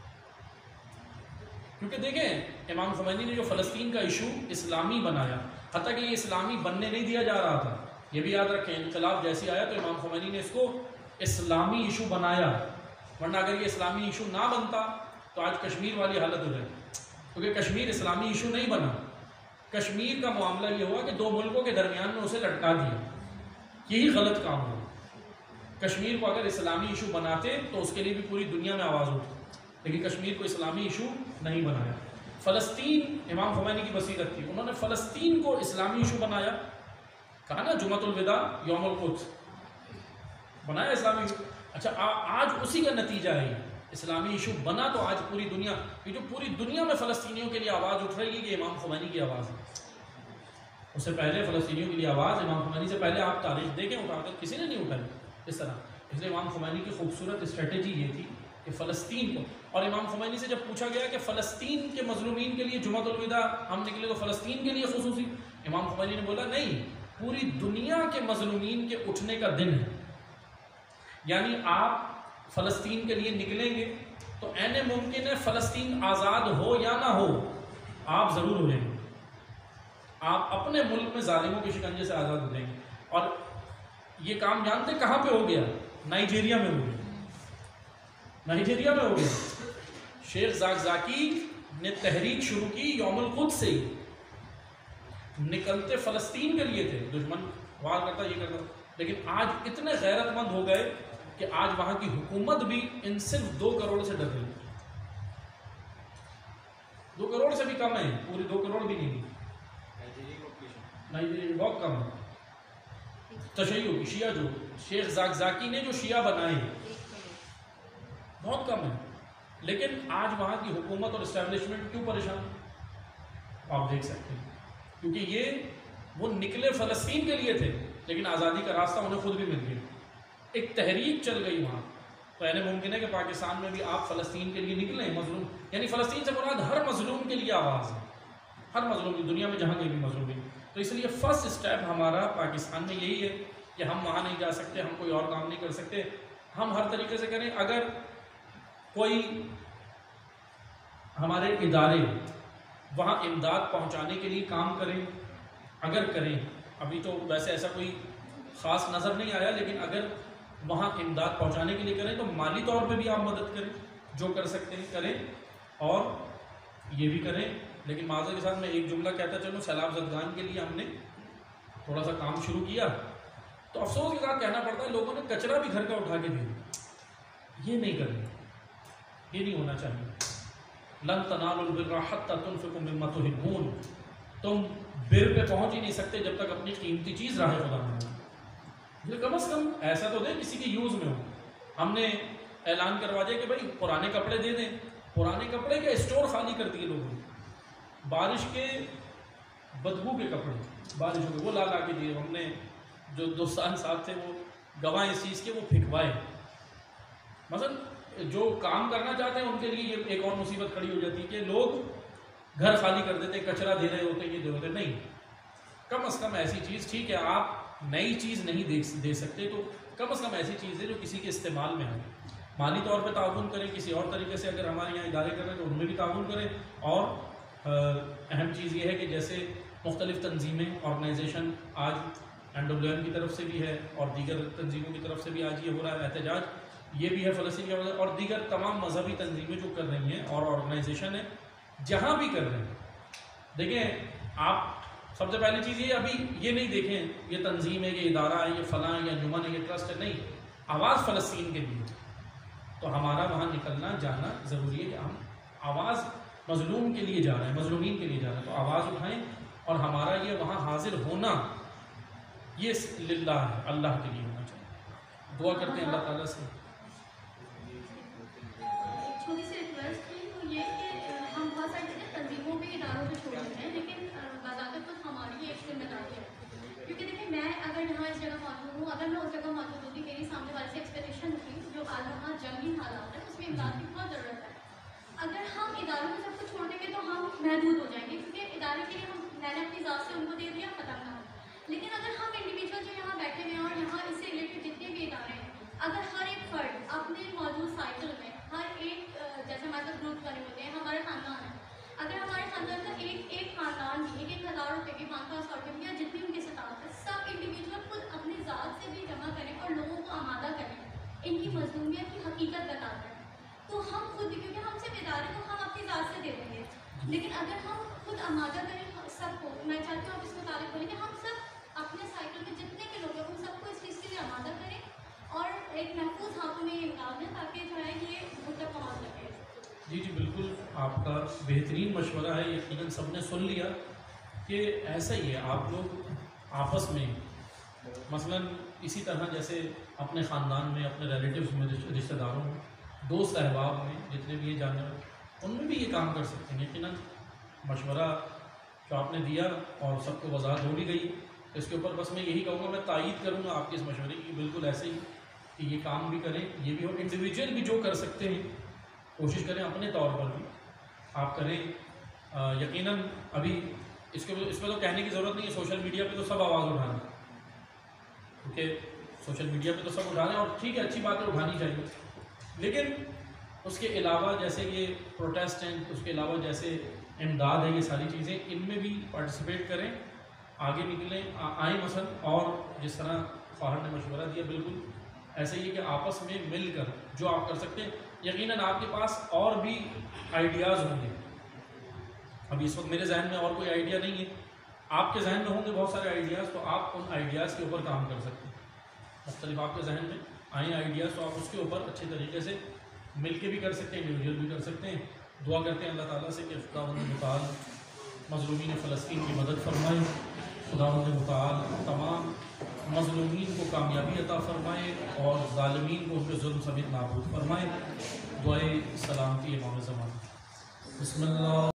کیونکہ دیکھیں امام خمینی نے جو فلسطین کا ایشو اسلامی بنایا، حتیٰ کہ یہ اسلامی بننے نہیں دیا جا رہا تھا، یہ بھی یاد رکھیں، انقلاب جیسے آیا تو امام خمینی نے اس کو اسلامی ایشو بنایا، ورنہ اگر یہ اسلامی ایشو نہ بنتا تو آج کشمیر والی حالت ہو جائے. کیونکہ کشمیر اسلامی ایشو نہیں بنا، کشمیر کا معاملہ یہ ہوا کہ دو ملکوں کے درمیان میں اسے لٹکا دیا، یہی غلط کام ہوا. کشمیر کو اگر اسلامی ایشو بناتے تو اس کے لیے بھی پوری دنیا میں آواز اٹھتی، لیکن کشمیر کو اسلامی ایشو نہیں بنایا. فلسطین امام خمینی کی بصیرت تھی، انہوں نے فلسطین کو اسلامی ایشو بنایا، کہا نا جمعۃ الوداع یوم القدس بنایا اسلامی ایشو. اچھا آج اسی کا نتیجہ ہے، اسلامی ایشو بنا تو آج پوری دنیا، یہ جو پوری دنیا میں فلسطینیوں کے لیے آواز اٹھ رہی ہے کہ امام خمینی کی آواز ہے. اس سے پہلے فلسطینیوں کے لیے آواز امام خمینی سے پہلے آپ تاریخ دیکھیں اٹھا کر کسی نے نہیں اٹھائی اس طرح. اس لیے امام خمینی کی خوبصورت اسٹریٹجی یہ تھی کہ فلسطین کو، اور امام خمینی سے جب پوچھا گیا کہ فلسطین کے مظلومین کے لیے جمعۃ الوداع ہم نکلے تو فلسطین کے لیے خصوصی، امام خمینی نے بولا نہیں، پوری دنیا کے مظلومین کے اٹھنے کا دن ہے. یعنی آپ فلسطین کے لیے نکلیں گے تو عین ممکن ہے فلسطین آزاد ہو یا نہ ہو آپ ضرور ہو جائیں گے، آپ اپنے ملک میں ظالموں کے شکنجے سے آزاد ہو جائیں گے. اور یہ کام جانتے کہاں پہ ہو گیا؟ نائجیریا میں ہو گیا، نائجیریا میں ہو گیا. شیخ زاکزاکی نے تحریک شروع کی یوم القدس سے ہی، نکلتے فلسطین کے لیے تھے، دشمن وار کرتا یہ کرتا، لیکن آج اتنے غیرت مند ہو گئے کہ آج وہاں کی حکومت بھی ان صرف 2 کروڑ سے ڈر رہی ہے. 2 کروڑ سے بھی کم ہے، پوری 2 کروڑ بھی نہیں، نائجیریا بہت کم ہے. تشیع کی شیعہ جو شیخ زاکزاکی نے جو شیعہ بنائے بہت کم ہے، لیکن آج وہاں کی حکومت اور اسٹیبلشمنٹ کیوں پریشان؟ آپ دیکھ سکتے ہیں کیونکہ وہ نکلے فلسطین کے لیے تھے لیکن آزادی کا راستہ انہیں خود بھی مل گیا، ایک تحریک چل گئی وہاں. تو یعنی ممکن ہے کہ پاکستان میں بھی آپ فلسطین کے لیے نکلیں، مظلوم یعنی فلسطین سے مراد ہر مظلوم کے لیے آواز ہے، ہر مظلوم کی دنیا میں جہاں کہیں بھی مظلوم ہے. تو اس لیے فرسٹ اسٹیپ ہمارا پاکستان میں یہی ہے کہ ہم وہاں نہیں جا سکتے، ہم کوئی اور کام نہیں کر سکتے، ہم ہر طریقے سے کریں. اگر کوئی ہمارے ادارے وہاں امداد پہنچانے کے لیے کام کریں، اگر کریں، ابھی تو ویسے ایسا کوئی خاص نظر نہیں آیا، لیکن اگر وہاں امداد پہنچانے کے لیے کریں تو مالی طور پہ بھی آپ مدد کریں، جو کر سکتے ہیں کریں، اور یہ بھی کریں. لیکن معذرت کے ساتھ میں ایک جملہ کہتا چلوں، سیلاب زدگان کے لیے ہم نے تھوڑا سا کام شروع کیا تو افسوس کے ساتھ کہنا پڑتا ہے لوگوں نے کچرا بھی گھر کا اٹھا کے دیا. یہ نہیں کرنا، یہ نہیں ہونا چاہیے. لن تنالوا البر حتى تنفقوا مما تحبون، تم بر پہ پہنچ ہی نہیں سکتے جب تک اپنی قیمتی چیز راہ خدا میں ہو. یہ کم از کم ایسا تو دے کسی کے یوز میں ہو. ہم نے اعلان کروا دیا کہ بھائی پرانے کپڑے دے دیں، پرانے کپڑے کے اسٹور خالی کر دیے لوگوں نے، بارش کے بدبو کے کپڑے بارش ہو گئے وہ لا کے دیے. ہم نے جو دوستان صاحب تھے وہ گواہ اس چیز کے، وہ پھینکوائے. مثلا جو کام کرنا چاہتے ہیں ان کے لیے یہ ایک اور مصیبت کھڑی ہو جاتی ہے کہ لوگ گھر خالی کر دیتے، کچرا دے رہے ہوتے، یہ دے ہوتے. نہیں، کم از کم ایسی چیز، ٹھیک ہے آپ نئی چیز نہیں دے سکتے تو کم از کم ایسی چیز ہے جو کسی کے استعمال میں ہے. مالی طور پہ تعاون کریں، کسی اور طریقے سے اگر ہمارے یہاں ادارے کر رہے ہیں تو ان میں بھی تعاون کریں. اور اہم چیز یہ ہے کہ جیسے مختلف تنظیمیں، آرگنائزیشن آج NWM کی طرف سے بھی ہے اور دیگر تنظیموں کی طرف سے بھی آج یہ ہو رہا ہے احتجاج، یہ بھی ہے فلسطین کے، اور دیگر تمام مذہبی تنظیمیں جو کر رہی ہیں اور آرگنائزیشن ہے جہاں بھی کر رہے ہیں. دیکھیں آپ سب سے پہلی چیز یہ ابھی یہ نہیں دیکھیں یہ تنظیم ہے، یہ ادارہ ہے، یہ فلاں ہے، یا انجمن ہے، یہ ٹرسٹ ہے. نہیں، آواز فلسطین کے لیے، تو ہمارا وہاں نکلنا جانا ضروری ہے کہ ہم آواز مظلوم کے لیے جا رہے ہیں، مظلومین کے لیے جا رہے ہیں، تو آواز اٹھائیں. اور ہمارا یہ وہاں حاضر ہونا یہ للہ ہے، اللہ کے لیے ہونا چاہیے. دعا کرتے ہیں اللہ تعالیٰ سے. ایک چھوٹی سی ریکویسٹ تھی، تو یہ کہ ہم بہت ساری چیزیں تنظیموں پہ اداروں پہ چھوڑ دیتے ہیں، لیکن بذات خود ہماری ایک ذمہ داری ہے. کیونکہ دیکھیں میں اگر یہاں اس جگہ موجود ہوں، اگر میں اس جگہ موجود ہوتی، میری سامنے والی سے ایکسپیکٹیشن تھی جو آج وہاں جنگی حالات ہیں اس میں امداد کی بہت ضرورت ہے. اگر ہم اداروں کو سب کچھ چھوڑ دیں گے تو ہم محدود ہو جائیں گے، کیونکہ ادارے کے لیے میں نے اپنی ذات سے ان کو دے دیا، ختم نہ ہو. لیکن اگر ہم انڈیویجول جو یہاں بیٹھے ہوئے ہیں اور یہاں اس سے ریلیٹڈ جتنے بھی ادارے ہیں، اگر ہر ایک فرد اپنے موجود سائیکل میں ہر ایک جیسے ہمارے پاس گروپ بنے ہوتے ہیں، ہمارے خاندان ہے، اگر ہمارے خاندان کا ایک خاندان بھی 1,000 روپے کی 500 روپے کی یا جتنی ان کی استطاعت ہے، سب انڈیویجول خود اپنی ذات سے بھی جمع کریں اور لوگوں کو آمادہ کریں، ان کی مظلومیت کی حقیقت بتا کر، تو ہم خود، کیونکہ ہم سے ادارے کو ہم اپنی ذات سے دے دیں گے، لیکن اگر ہم خود آمادہ کریں سب کو، میں چاہتی ہوں آپ اس متعلق بولیں کہ ہم سب اپنے سائیکل میں جتنے بھی لوگ ہیں ان سب کو اس چیز کے لیے آمادہ کریں اور ایک محفوظ ہاتھوں میں یہ امداد ہے تاکہ جو ہے یہ مجھ تک پہنچ سکے. جی بالکل، آپ کا بہترین مشورہ ہے، یقیناً سب نے سن لیا کہ ایسا ہی ہے. آپ لوگ آپس میں مثلاً اسی طرح جیسے اپنے خاندان میں، اپنے ریلیٹیوز میں، رشتہ داروں میں، دوست احباب میں جتنے بھی یہ جانے والے، ان میں بھی یہ کام کر سکتے ہیں. یقیناً مشورہ جو آپ نے دیا اور سب کو وضاحت ہو بھی گئی، اس کے اوپر بس میں یہی کہوں گا، میں تائید کروں گا آپ کے اس مشورے کی، بالکل ایسے ہی کہ یہ کام بھی کریں، یہ بھی ہو. انڈیویجول بھی جو کر سکتے ہیں کوشش کریں اپنے طور پر بھی آپ کریں. یقیناً ابھی اس میں تو کہنے کی ضرورت نہیں ہے، سوشل میڈیا پہ تو سب آواز اٹھا رہے ہیں، کیونکہ سوشل میڈیا پہ تو سب اٹھا رہے ہیں اور ٹھیک ہے، اچھی بات ہے، اٹھانی چاہیے. لیکن اس کے علاوہ جیسے یہ پروٹیسٹ ہیں، اس کے علاوہ جیسے امداد ہے، یہ ساری چیزیں ان میں بھی پارٹیسپیٹ کریں، آگے نکلیں، آئیں مثلا. اور جس طرح فاہر نے مشورہ دیا، بالکل ایسے ہی کہ آپس میں مل کر جو آپ کر سکتے ہیں. یقیناً آپ کے پاس اور بھی آئیڈیاز ہوں گے، ابھی اس وقت میرے ذہن میں اور کوئی آئیڈیا نہیں ہے، آپ کے ذہن میں ہوں گے بہت سارے آئیڈیاز، تو آپ ان آئیڈیاز کے اوپر کام کر سکتے ہیں. مختلف آپ کے ذہن میں آئیں آئیڈیاز، تو آپ اس کے اوپر اچھے طریقے سے مل کے بھی کر سکتے ہیں، انڈیویجول بھی کر سکتے ہیں. دعا کرتے ہیں اللہ تعالیٰ سے کہ خداوند متعال مظلومین فلسطین کی مدد فرمائے، خداوند متعال تمام مظلومین کو کامیابی عطا فرمائے اور ظالمین کو ان کے ظلم سمیت نابود فرمائے. دعائے سلامتی امام زمان. بسم اللہ.